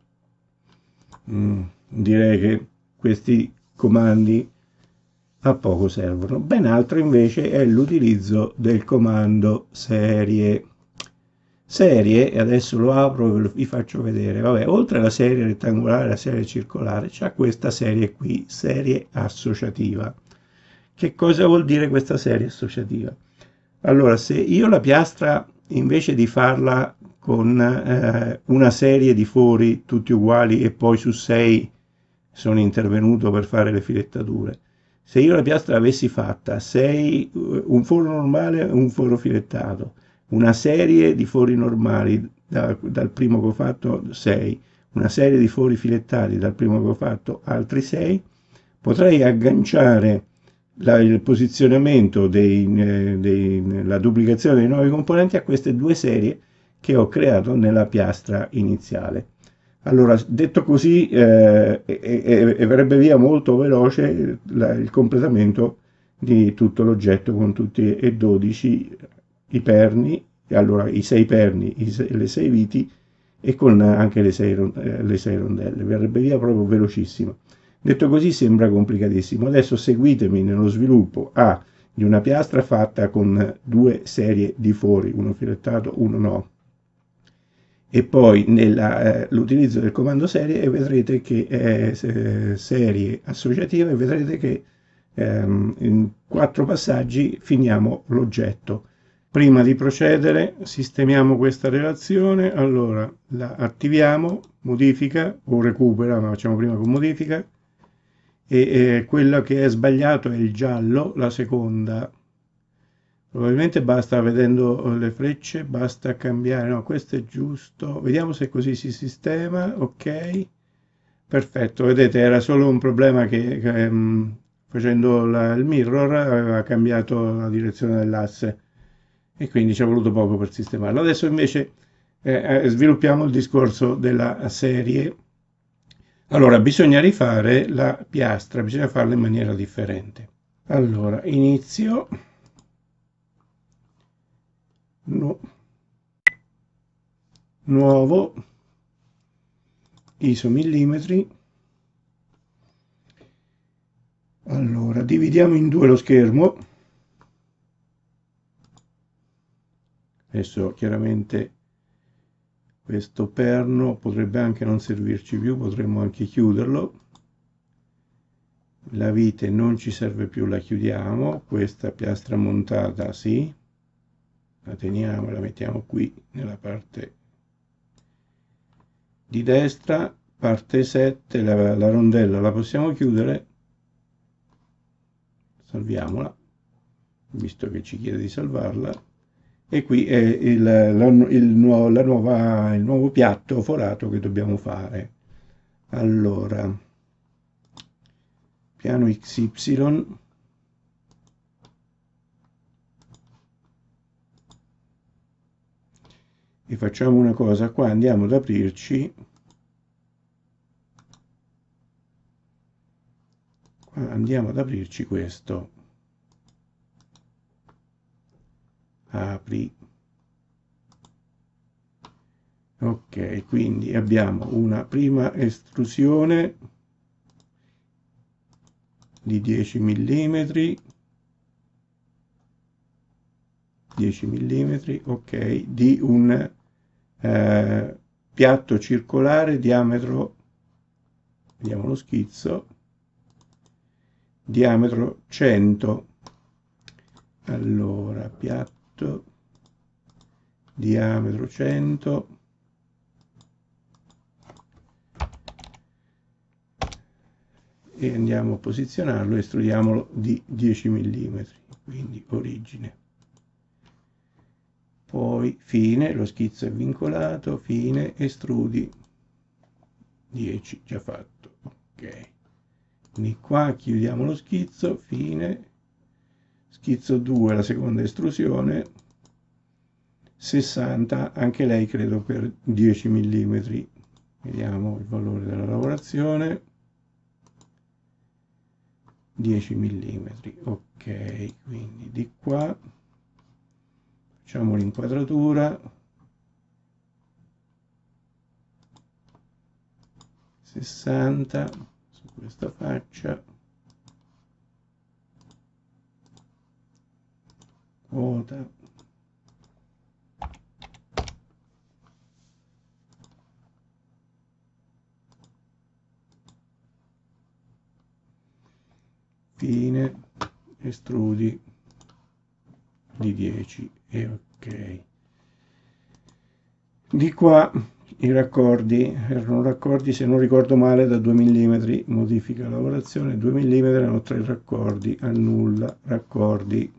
Mm, direi che questi comandi a poco servono. Ben altro invece è l'utilizzo del comando serie. Serie, e adesso lo apro e vi faccio vedere. Vabbè, oltre alla serie rettangolare e alla serie circolare, c'è questa serie qui, serie associativa. Che cosa vuol dire questa serie associativa? Allora, se io la piastra, invece di farla con eh, una serie di fori tutti uguali e poi su sei sono intervenuto per fare le filettature, se io la piastra avessi fatta sei, un foro normale e un foro filettato, una serie di fori normali da, dal primo che ho fatto sei, una serie di fori filettati dal primo che ho fatto altri sei, potrei agganciare la, il posizionamento dei, dei, la duplicazione dei nuovi componenti a queste due serie che ho creato nella piastra iniziale. Allora, detto così, eh, e, e, e verrebbe via molto veloce la, il completamento di tutto l'oggetto con tutti e dodici i perni, allora i sei perni, i sei, le sei viti e con anche le sei, eh, le sei rondelle, verrebbe via proprio velocissimo. Detto così sembra complicatissimo. Adesso seguitemi nello sviluppo A di una piastra fatta con due serie di fori, uno filettato, uno no, e poi l'utilizzo eh, del comando serie e vedrete che eh, serie associativa e vedrete che ehm, in quattro passaggi finiamo l'oggetto. Prima di procedere sistemiamo questa relazione, allora la attiviamo, modifica o recupera, ma facciamo prima con modifica, e eh, quello che è sbagliato è il giallo, la seconda. Probabilmente basta, vedendo le frecce, basta cambiare, no, questo è giusto, vediamo se così si sistema, ok, perfetto, vedete era solo un problema che, che um, facendo la, il mirror aveva cambiato la direzione dell'asse e quindi ci è voluto poco per sistemarlo. Adesso invece eh, eh, sviluppiamo il discorso della serie. Allora, bisogna rifare la piastra, bisogna farla in maniera differente. Allora, inizio. Nu nuovo isomillimetri. Allora, dividiamo in due lo schermo. Adesso chiaramente questo perno potrebbe anche non servirci più, potremmo anche chiuderlo. La vite non ci serve più, la chiudiamo. Questa piastra montata sì, la teniamo, la mettiamo qui nella parte di destra, parte sette, la, la rondella la possiamo chiudere, salviamola, visto che ci chiede di salvarla, e qui è il, la, il, nuovo, la nuova, il nuovo piatto forato che dobbiamo fare. Allora, piano X Y, e facciamo una cosa, qua andiamo ad aprirci, qua andiamo ad aprirci questo, apri, ok, quindi abbiamo una prima estrusione di dieci millimetri, dieci millimetri, ok, di un eh, piatto circolare diametro, vediamo lo schizzo, diametro cento. Allora, piatto diametro cento, e andiamo a posizionarlo e estrudiamolo di dieci millimetri, quindi origine. Poi fine, lo schizzo è vincolato, fine, estrudi dieci, già fatto, ok. Quindi qua chiudiamo lo schizzo, fine, schizzo due, la seconda estrusione, sessanta, anche lei credo per dieci millimetri. Vediamo il valore della lavorazione, dieci millimetri, ok, quindi di qua facciamo l'inquadratura, sessanta su questa faccia, quota, fine, estrudi di dieci e ok. Di qua i raccordi erano raccordi, se non ricordo male, da due millimetri, modifica lavorazione, due millimetri, erano tre raccordi, annulla raccordi,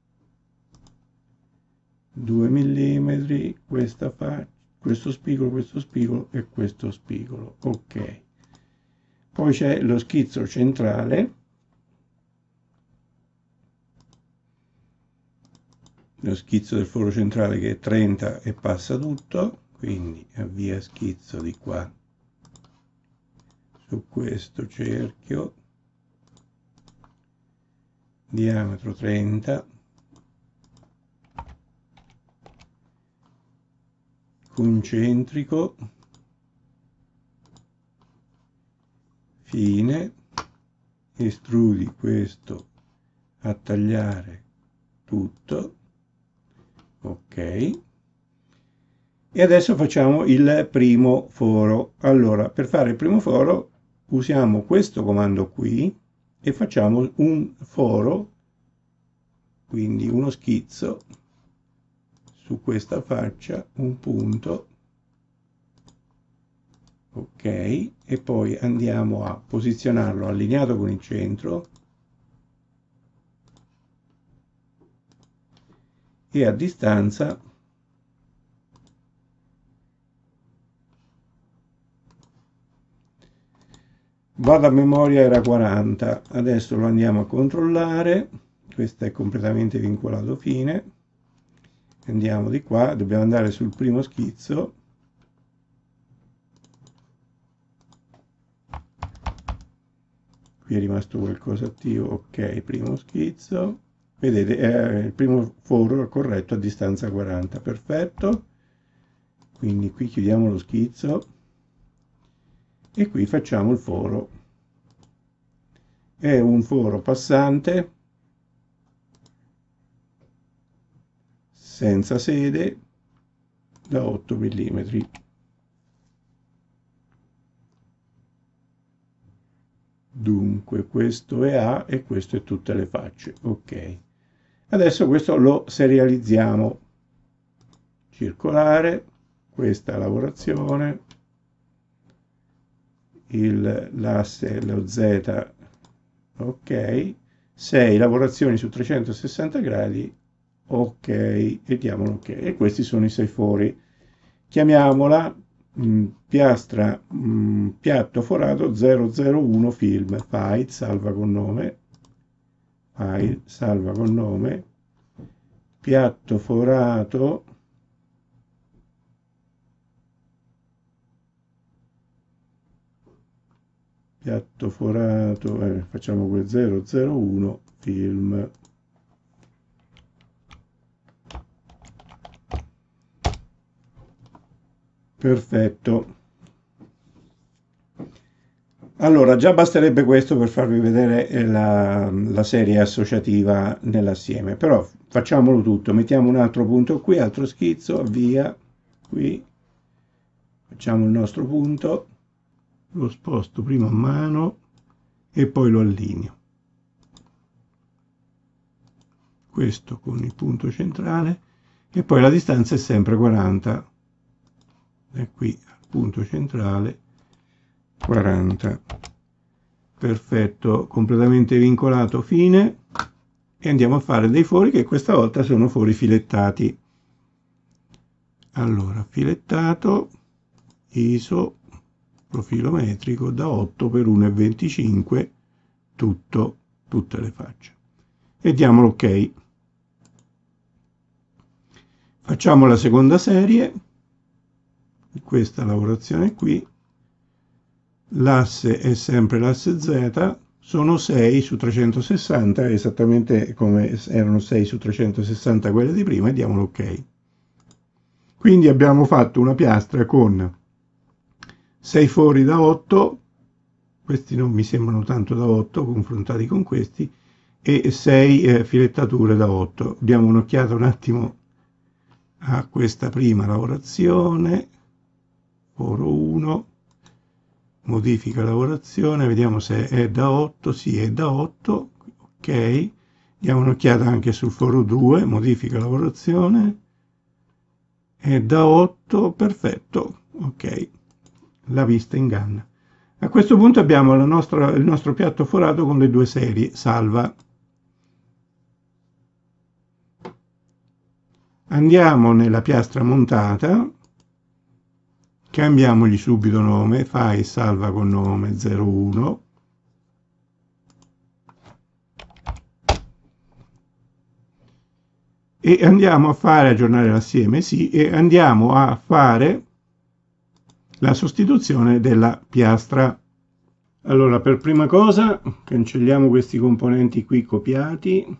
due millimetri, questa fa, questo spigolo, questo spigolo e questo spigolo, ok. Poi c'è lo schizzo centrale, lo schizzo del foro centrale che è trenta e passa tutto, quindi avvia schizzo di qua su questo cerchio, diametro trenta, concentrico, fine, estrudi questo a tagliare tutto, ok, E adesso facciamo il primo foro. Allora, per fare il primo foro usiamo questo comando qui e facciamo un foro, quindi uno schizzo su questa faccia, un punto, ok, e poi andiamo a posizionarlo allineato con il centro e a distanza vado a memoria era quaranta, adesso lo andiamo a controllare, questo è completamente vincolato fine, andiamo di qua, dobbiamo andare sul primo schizzo, qui è rimasto qualcosa attivo, ok, primo schizzo, vedete è il primo foro corretto a distanza quaranta, perfetto, quindi qui chiudiamo lo schizzo e qui facciamo il foro, è un foro passante senza sede da otto millimetri. Dunque questo è A e questo è tutte le facce, ok. Adesso questo lo serializziamo, circolare, questa lavorazione, l'asse, lo Z, ok, sei lavorazioni su trecentosessanta gradi, ok, e diamo un ok. E questi sono i sei fori. Chiamiamola mh, piastra mh, piatto forato zero zero uno film, file, salva con nome, file, salva con nome, piatto forato piatto forato, eh, facciamo quel zero zero uno film. Perfetto. Allora, già basterebbe questo per farvi vedere la, la serie associativa nell'assieme, però facciamolo tutto, mettiamo un altro punto qui, altro schizzo, avvia, qui, facciamo il nostro punto, lo sposto prima a mano e poi lo allineo. Questo con il punto centrale e poi la distanza è sempre quaranta. E qui al punto centrale quaranta. Perfetto, completamente vincolato, fine. E andiamo a fare dei fori che questa volta sono fori filettati. Allora, filettato, iso, profilo metrico da otto per uno virgola venticinque, tutto, tutte le facce. E diamo l'ok. Facciamo la seconda serie, questa lavorazione qui, l'asse è sempre l'asse Z, sono sei su trecentosessanta, esattamente come erano sei su trecentosessanta quelle di prima, e diamo l'ok. Quindi abbiamo fatto una piastra con sei fori da otto, questi non mi sembrano tanto da otto confrontati con questi, e sei eh, filettature da otto. Diamo un'occhiata un attimo a questa prima lavorazione, foro uno, modifica lavorazione, vediamo se è da otto, sì è da otto, ok, diamo un'occhiata anche sul foro due, modifica lavorazione, è da otto, perfetto, ok, la vista inganna. A questo punto abbiamo la nostra, il nostro piatto forato con le due serie, salva. Andiamo nella piastra montata, cambiamogli subito nome, fai salva con nome zero uno, e andiamo a fare, aggiornare l'assieme, sì, e andiamo a fare la sostituzione della piastra. Allora, per prima cosa, cancelliamo questi componenti qui copiati,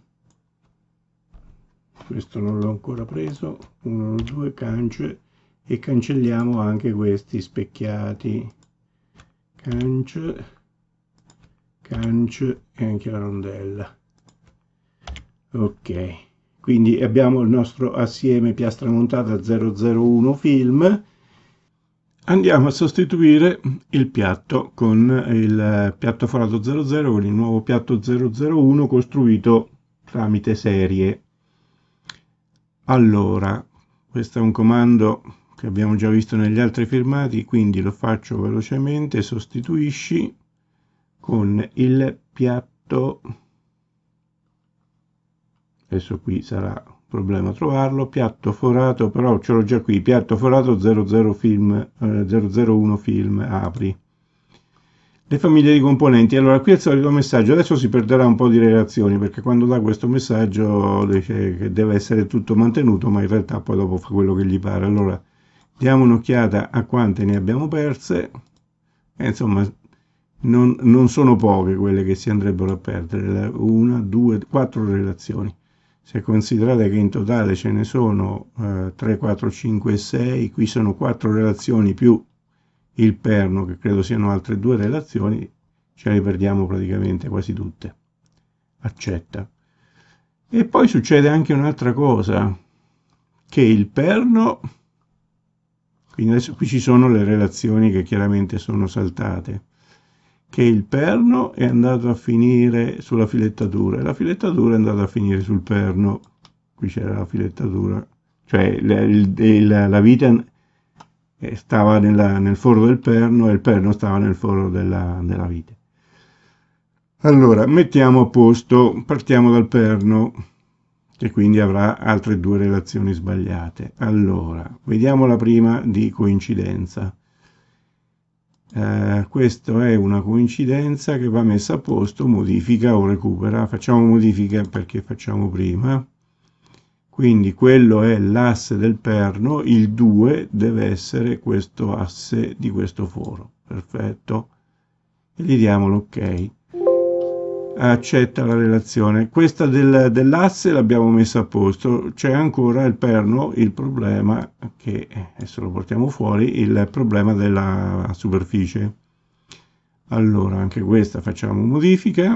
questo non l'ho ancora preso, uno, due, cance, e cancelliamo anche questi specchiati, cance, cance e anche la rondella. Ok, quindi abbiamo il nostro assieme piastra montata zero zero uno film. Andiamo a sostituire il piatto con il piatto forato zero zero con il nuovo piatto zero zero uno costruito tramite serie. Allora, questo è un comando che abbiamo già visto negli altri filmati, quindi lo faccio velocemente: sostituisci con il piatto, adesso qui sarà un problema trovarlo, piatto forato, però ce l'ho già qui, piatto forato zero zero film, eh, zero zero uno film, apri. Le famiglie di componenti. Allora, qui è il solito messaggio. Adesso si perderà un po' di relazioni, perché quando dà questo messaggio dice che deve essere tutto mantenuto, ma in realtà poi dopo fa quello che gli pare. Allora, diamo un'occhiata a quante ne abbiamo perse. E, insomma, non, non sono poche quelle che si andrebbero a perdere. Una, due, quattro relazioni. Se considerate che in totale ce ne sono eh, tre, quattro, cinque, sei, qui sono quattro relazioni più il perno, che credo siano altre due relazioni, ce le perdiamo praticamente quasi tutte. Accetta. E poi succede anche un'altra cosa, che il perno, quindi adesso qui ci sono le relazioni che chiaramente sono saltate, che il perno è andato a finire sulla filettatura e la filettatura è andata a finire sul perno. Qui c'era la filettatura, cioè la, il, la vite stava nella, nel foro del perno e il perno stava nel foro della, della vite. Allora, mettiamo a posto, partiamo dal perno, che quindi avrà altre due relazioni sbagliate. Allora, vediamo la prima di coincidenza. Eh, questa è una coincidenza che va messa a posto, modifica o recupera. Facciamo modifica perché facciamo prima. Quindi quello è l'asse del perno, il due deve essere questo asse di questo foro. Perfetto. E gli diamo l'ok. Accetta la relazione. Questa del, dell'asse l'abbiamo messa a posto. C'è ancora il perno, il problema che, adesso lo portiamo fuori, il problema della superficie. Allora, anche questa facciamo modifica.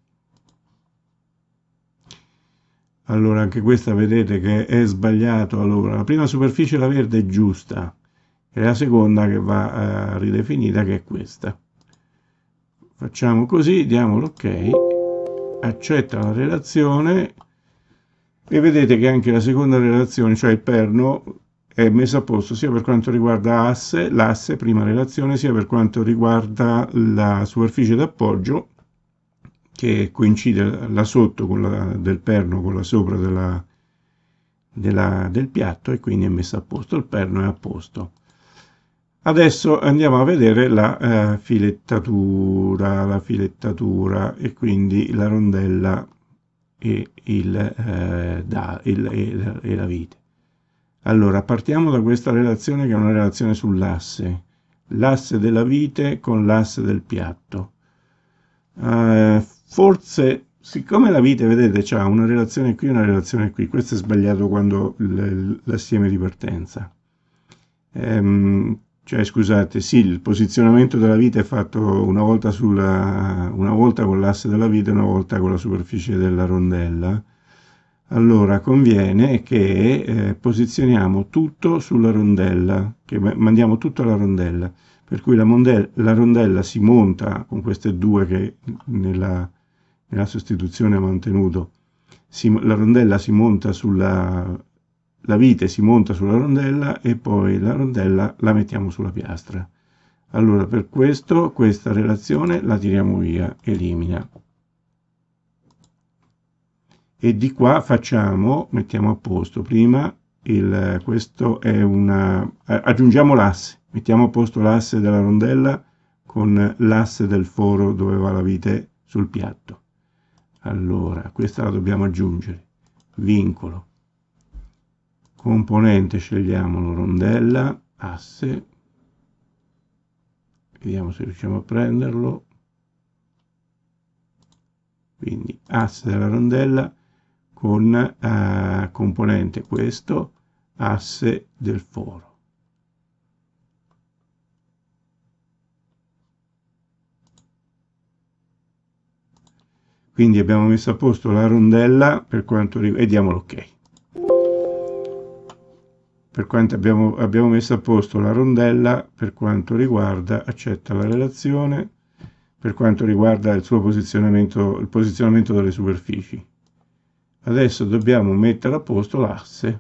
Allora, anche questa vedete che è sbagliato. Allora, la prima superficie, la verde, è giusta, e la seconda che va eh, ridefinita, che è questa. Facciamo così, diamo l'ok, accetta la relazione, e vedete che anche la seconda relazione, cioè il perno, è messa a posto sia per quanto riguarda asse, l'asse, prima relazione, sia per quanto riguarda la superficie d'appoggio, che coincide là sotto con la del perno con la sopra della, della, del piatto, e quindi è messa a posto, il perno è a posto. Adesso andiamo a vedere la eh, filettatura, la filettatura e quindi la rondella e, il, eh, da, il, e, e la vite. Allora, partiamo da questa relazione, che è una relazione sull'asse, l'asse della vite con l'asse del piatto. Uh, forse, siccome la vite, vedete, ha una relazione qui e una relazione qui, questo è sbagliato quando l'assieme di partenza. Um, cioè, scusate, sì, il posizionamento della vite è fatto una volta, sulla, una volta con l'asse della vite e una volta con la superficie della rondella. Allora, conviene che eh, posizioniamo tutto sulla rondella, che mandiamo tutto alla rondella. Per cui la, la rondella si monta con queste due che nella, nella sostituzione ha mantenuto. Si, la rondella si monta sulla, la vite si monta sulla rondella, e poi la rondella la mettiamo sulla piastra. Allora, per questo questa relazione la tiriamo via, elimina. E di qua facciamo, mettiamo a posto prima il, questo è una, aggiungiamo l'asse. Mettiamo a posto l'asse della rondella con l'asse del foro dove va la vite sul piatto. Allora, questa la dobbiamo aggiungere. Vincolo. Componente, scegliamo la rondella, asse. Vediamo se riusciamo a prenderlo. Quindi asse della rondella con eh, componente questo, asse del foro. Quindi abbiamo messo a posto la rondella per quanto riguarda, e diamo l'ok. Per quanto abbiamo, abbiamo messo a posto la rondella per quanto riguarda, accetta la relazione, per quanto riguarda il suo posizionamento, il posizionamento delle superfici. Adesso dobbiamo mettere a posto l'asse.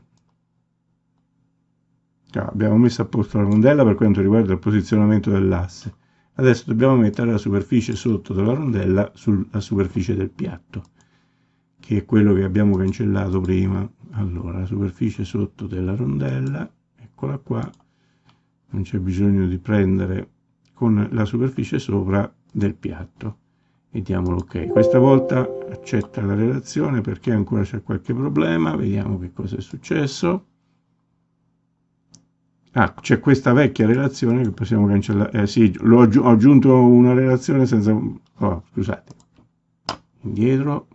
No, abbiamo messo a posto la rondella per quanto riguarda il posizionamento dell'asse. Adesso dobbiamo mettere la superficie sotto della rondella sulla superficie del piatto, che è quello che abbiamo cancellato prima. Allora, la superficie sotto della rondella, eccola qua, non c'è bisogno di prendere con la superficie sopra del piatto. E diamo l'ok. Questa volta accetta la relazione perché ancora c'è qualche problema. Vediamo che cosa è successo. Ah, c'è questa vecchia relazione che possiamo cancellare. Eh sì, l'ho aggi ho aggiunto una relazione senza... Oh, scusate. Indietro.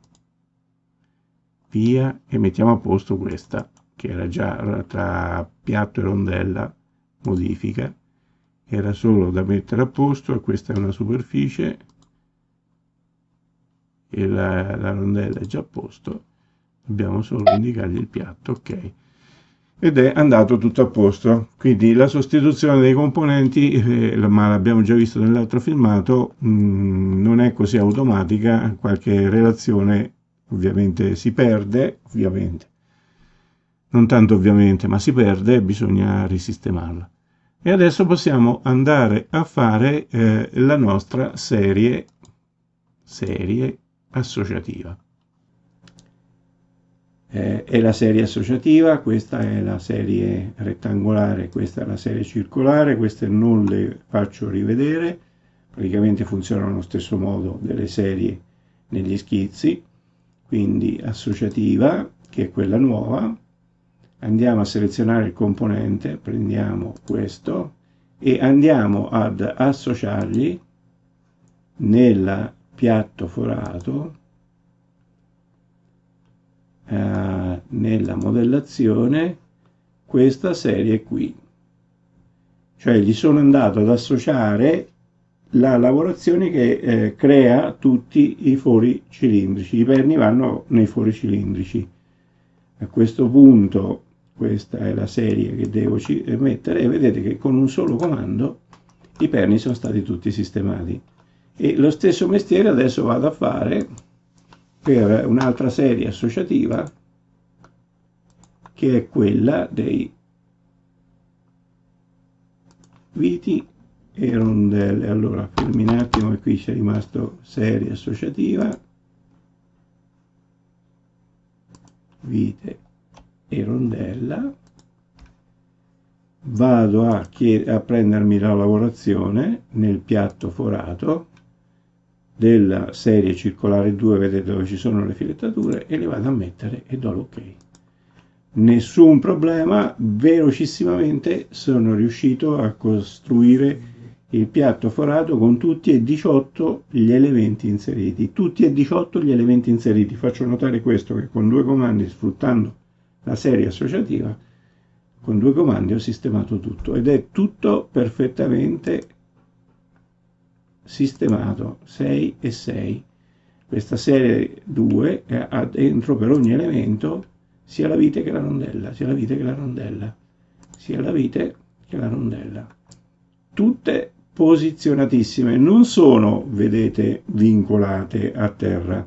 Via. E mettiamo a posto questa, che era già tra piatto e rondella. Modifica. Era solo da mettere a posto. E questa è una superficie. E la, la rondella è già a posto. Dobbiamo solo indicargli il piatto. Ok. Ed è andato tutto a posto. Quindi la sostituzione dei componenti, eh, ma l'abbiamo già visto nell'altro filmato, mh, non è così automatica. Qualche relazione ovviamente si perde, ovviamente non tanto ovviamente, ma si perde e bisogna risistemarla. E adesso possiamo andare a fare eh, la nostra serie serie associativa. Eh, è la serie associativa, questa è la serie rettangolare, questa è la serie circolare, queste non le faccio rivedere, praticamente funzionano allo stesso modo delle serie negli schizzi. Quindi associativa, che è quella nuova, andiamo a selezionare il componente, prendiamo questo e andiamo ad associargli nel piatto forato, Uh, nella modellazione, questa serie qui, cioè gli sono andato ad associare la lavorazione che eh, crea tutti i fori cilindrici. I perni vanno nei fori cilindrici. A questo punto questa è la serie che devo mettere e vedete che con un solo comando i perni sono stati tutti sistemati. E lo stesso mestiere adesso vado a fare per un'altra serie associativa, che è quella dei viti e rondelle. Allora fermi un attimo, e qui c'è rimasto serie associativa, vite e rondella. Vado a, a prendermi la lavorazione nel piatto forato della serie circolare due, vedete dove ci sono le filettature, e le vado a mettere e do l'ok. Nessun problema, velocissimamente sono riuscito a costruire il piatto forato con tutti e diciotto gli elementi inseriti. Tutti e diciotto gli elementi inseriti. Faccio notare questo, che con due comandi, sfruttando la serie associativa, con due comandi ho sistemato tutto, ed è tutto perfettamente sistemato. sei e sei. Questa serie due ha dentro per ogni elemento sia la vite che la rondella, sia la vite che la rondella, sia la vite che la rondella. Tutte posizionatissime, non sono, vedete, vincolate a terra,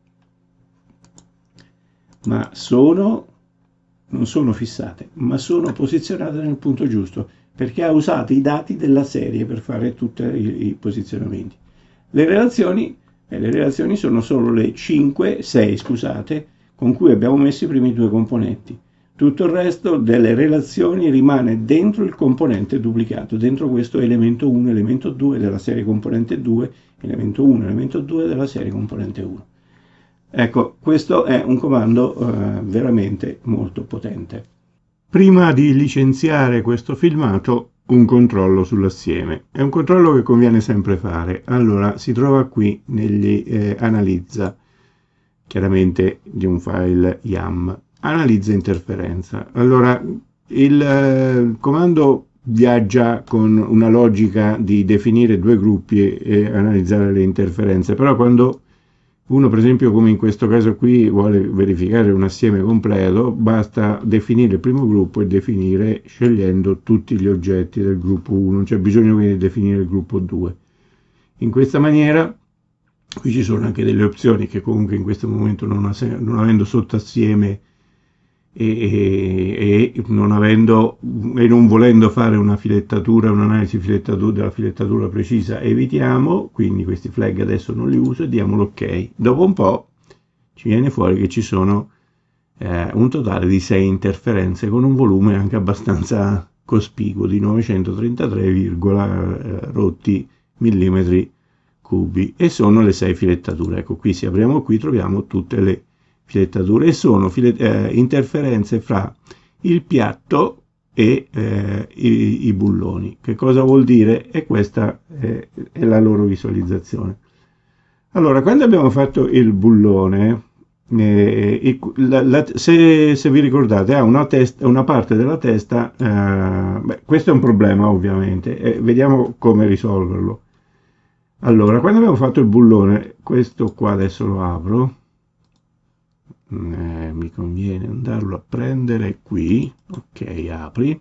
ma sono, non sono fissate, ma sono posizionate nel punto giusto, perché ha usato i dati della serie per fare tutti i, i posizionamenti. Le relazioni, eh, le relazioni sono solo le cinque, sei, scusate, con cui abbiamo messo i primi due componenti. Tutto il resto delle relazioni rimane dentro il componente duplicato, dentro questo elemento uno, elemento due della serie componente due, elemento uno, elemento due della serie componente uno. Ecco, questo è un comando eh, veramente molto potente. Prima di licenziare questo filmato, un controllo sull'assieme. È un controllo che conviene sempre fare. Allora, si trova qui negli eh, analizza, chiaramente di un file yam. Analizza interferenza. Allora, il eh, comando viaggia con una logica di definire due gruppi e, e analizzare le interferenze, però quando Uno, per esempio, come in questo caso qui, vuole verificare un assieme completo, basta definire il primo gruppo e definire scegliendo tutti gli oggetti del gruppo uno, non c'è bisogno di definire il gruppo due. In questa maniera, qui ci sono anche delle opzioni che comunque in questo momento, non, non avendo sottoassieme e, e, e, non avendo, e non volendo fare una filettatura, un'analisi filettatura, della filettatura precisa, evitiamo, quindi questi flag adesso non li uso e diamo l'ok. Dopo un po' ci viene fuori che ci sono eh, un totale di sei interferenze con un volume anche abbastanza cospicuo di novecentotrentatré, eh, rotti millimetri cubi, e sono le sei filettature. Ecco, qui se apriamo qui troviamo tutte le filettature e sono filet eh, interferenze fra il piatto e eh, i, i bulloni. Che cosa vuol dire? E questa è, è la loro visualizzazione. Allora, quando abbiamo fatto il bullone, eh, la, la, se, se vi ricordate, ha una, testa, una parte della testa, eh, beh, questo è un problema ovviamente, e vediamo come risolverlo. Allora, quando abbiamo fatto il bullone, questo qua adesso lo apro, eh, mi conviene andarlo a prendere qui, ok, apri.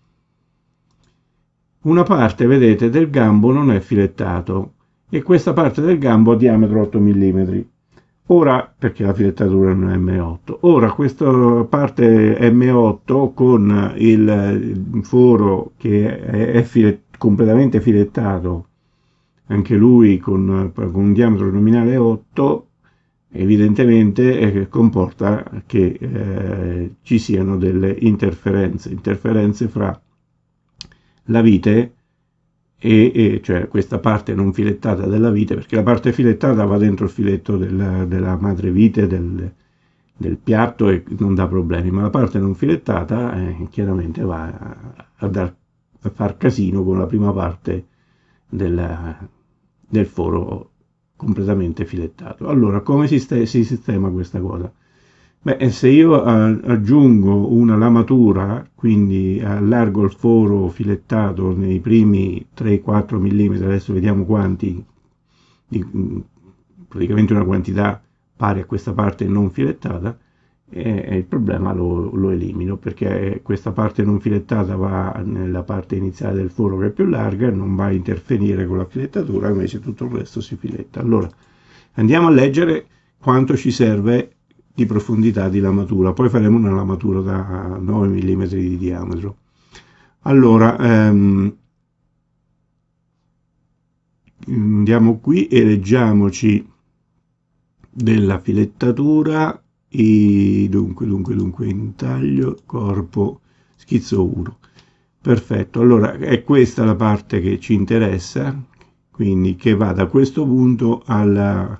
Una parte, vedete, del gambo non è filettato e questa parte del gambo ha diametro otto millimetri. Ora, perché la filettatura è un emme otto, ora questa parte emme otto con il foro che è filet completamente filettato, anche lui con, con un diametro nominale otto, evidentemente eh, comporta che eh, ci siano delle interferenze, interferenze fra la vite e, e cioè questa parte non filettata della vite, perché la parte filettata va dentro il filetto della, della madre vite del, del piatto e non dà problemi, ma la parte non filettata eh, chiaramente va a, a, dar, a far casino con la prima parte della, del foro completamente filettato. Allora, come si, si sistema questa cosa? Beh, se io aggiungo una lamatura, quindi allargo il foro filettato nei primi tre quattro millimetri, adesso vediamo quanti, di, praticamente una quantità pari a questa parte non filettata, e il problema lo, lo elimino, perché questa parte non filettata va nella parte iniziale del foro che è più larga e non va a interferire con la filettatura, invece tutto il resto si filetta. Allora, andiamo a leggere quanto ci serve di profondità di lamatura, poi faremo una lamatura da nove millimetri di diametro. Allora, ehm, andiamo qui e leggiamoci della filettatura, e dunque, dunque, dunque, intaglio, corpo, schizzo uno. Perfetto, allora è questa la parte che ci interessa, quindi che va da questo punto alla,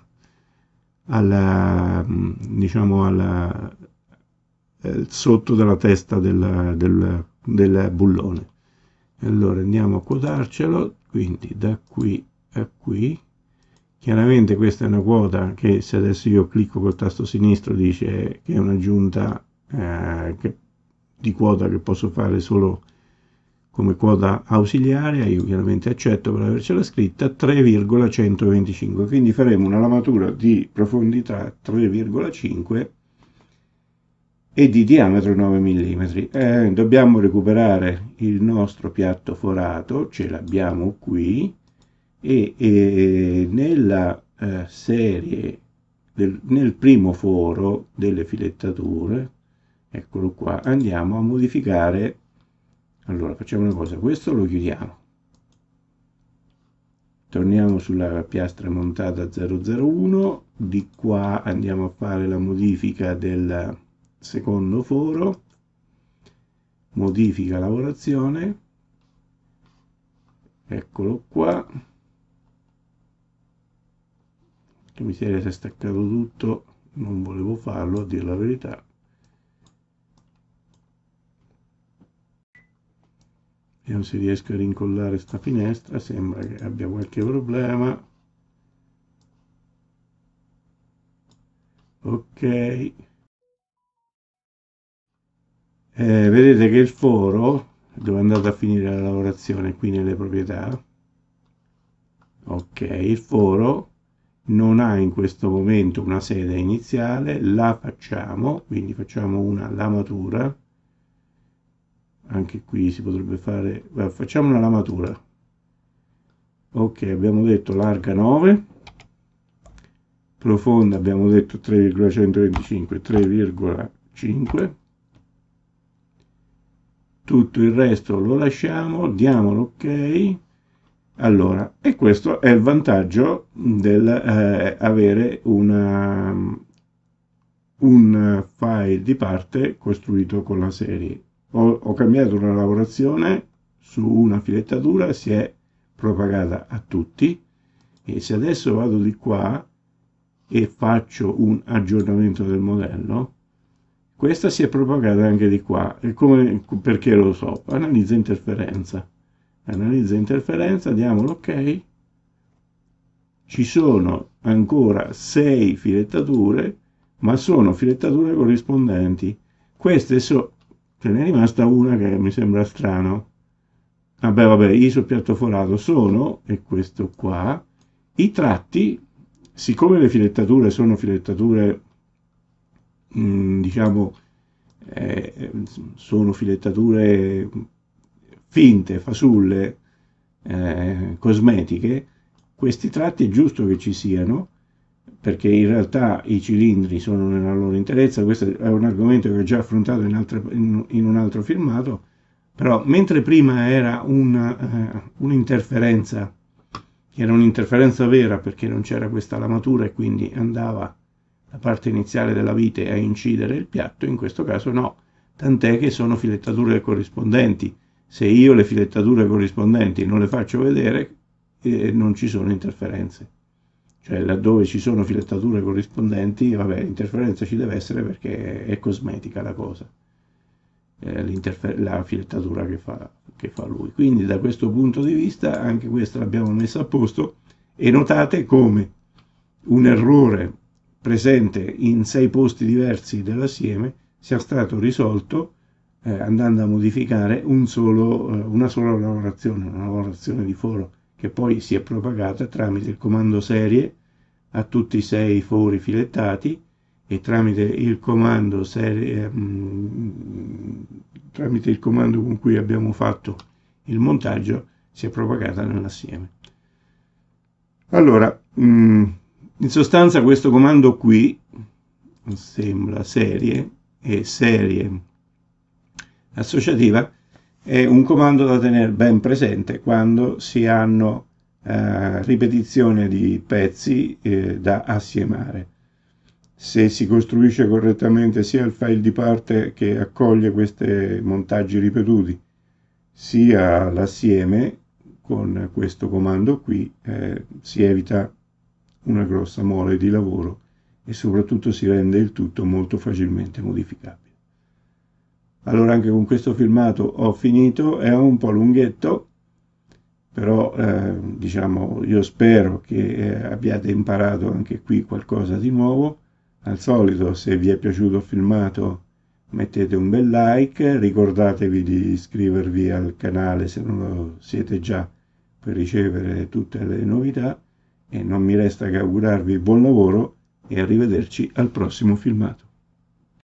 alla diciamo, alla, eh, sotto della testa del, del, del bullone. Allora andiamo a quotarcelo, quindi da qui a qui. Chiaramente questa è una quota che, se adesso io clicco col tasto sinistro, dice che è un'aggiunta eh, di quota che posso fare solo come quota ausiliaria. Io chiaramente accetto per avercela scritta, tre virgola centoventicinque, quindi faremo una lamatura di profondità tre virgola cinque e di diametro nove millimetri. Eh, dobbiamo recuperare il nostro piatto forato, ce l'abbiamo qui, e, e nella eh, serie del, nel primo foro delle filettature, eccolo qua, andiamo a modificare. Allora facciamo una cosa, questo lo chiudiamo, torniamo sulla piastra montata zero zero uno, di qua andiamo a fare la modifica del secondo foro, modifica lavorazione, eccolo qua. Che miseria, si è staccato tutto, non volevo farlo, a dire la verità. Vediamo se riesco a rincollare sta finestra, sembra che abbia qualche problema. Ok. Eh, vedete che il foro, dove è andata a finire la lavorazione, qui nelle proprietà, ok, il foro non ha in questo momento una sede iniziale, la facciamo, quindi facciamo una lamatura, anche qui si potrebbe fare, beh, facciamo una lamatura, ok, abbiamo detto larga nove, profonda abbiamo detto tre virgola centoventicinque, tre virgola cinque, tutto il resto lo lasciamo, diamo l'ok. Allora, e questo è il vantaggio del eh, avere una, un file di parte costruito con la serie. Ho, ho cambiato una lavorazione su una filettatura, si è propagata a tutti, e se adesso vado di qua e faccio un aggiornamento del modello, questa si è propagata anche di qua. E come, perché lo so? Analizza interferenza. Analizza interferenza, diamo l'ok. Ci sono ancora sei filettature, ma sono filettature corrispondenti. Queste so, ce n'è rimasta una che mi sembra strano. Vabbè, vabbè, iso piatto forato sono, e questo qua, i tratti, siccome le filettature sono filettature, mh, diciamo, eh, sono filettature finte, fasulle, eh, cosmetiche, questi tratti è giusto che ci siano, perché in realtà i cilindri sono nella loro interezza. Questo è un argomento che ho già affrontato in, altre, in, in un altro filmato, però mentre prima era un'interferenza, uh, che era un'interferenza vera perché non c'era questa lamatura e quindi andava la parte iniziale della vite a incidere il piatto, in questo caso no, tant'è che sono filettature corrispondenti. Se io le filettature corrispondenti non le faccio vedere, eh, non ci sono interferenze. Cioè laddove ci sono filettature corrispondenti, vabbè, l'interferenza ci deve essere perché è cosmetica la cosa, eh, la filettatura che fa, che fa lui. Quindi da questo punto di vista anche questa l'abbiamo messa a posto, e notate come un errore presente in sei posti diversi dell'assieme sia stato risolto eh, andando a modificare un solo, eh, una sola lavorazione, una lavorazione di foro, che poi si è propagata tramite il comando serie a tutti i sei fori filettati, e tramite il comando serie, mh, tramite il comando con cui abbiamo fatto il montaggio, si è propagata nell'assieme. Allora, mh, in sostanza questo comando qui, assembla serie e serie associativa, è un comando da tenere ben presente quando si hanno eh, ripetizione di pezzi eh, da assiemare. Se si costruisce correttamente sia il file di parte che accoglie questi montaggi ripetuti, sia l'assieme, con questo comando qui eh, si evita una grossa mole di lavoro e soprattutto si rende il tutto molto facilmente modificabile. Allora anche con questo filmato ho finito, è un po' lunghetto, però eh, diciamo io spero che eh, abbiate imparato anche qui qualcosa di nuovo. Al solito, se vi è piaciuto il filmato, mettete un bel like, ricordatevi di iscrivervi al canale se non lo siete già per ricevere tutte le novità, e non mi resta che augurarvi buon lavoro e arrivederci al prossimo filmato.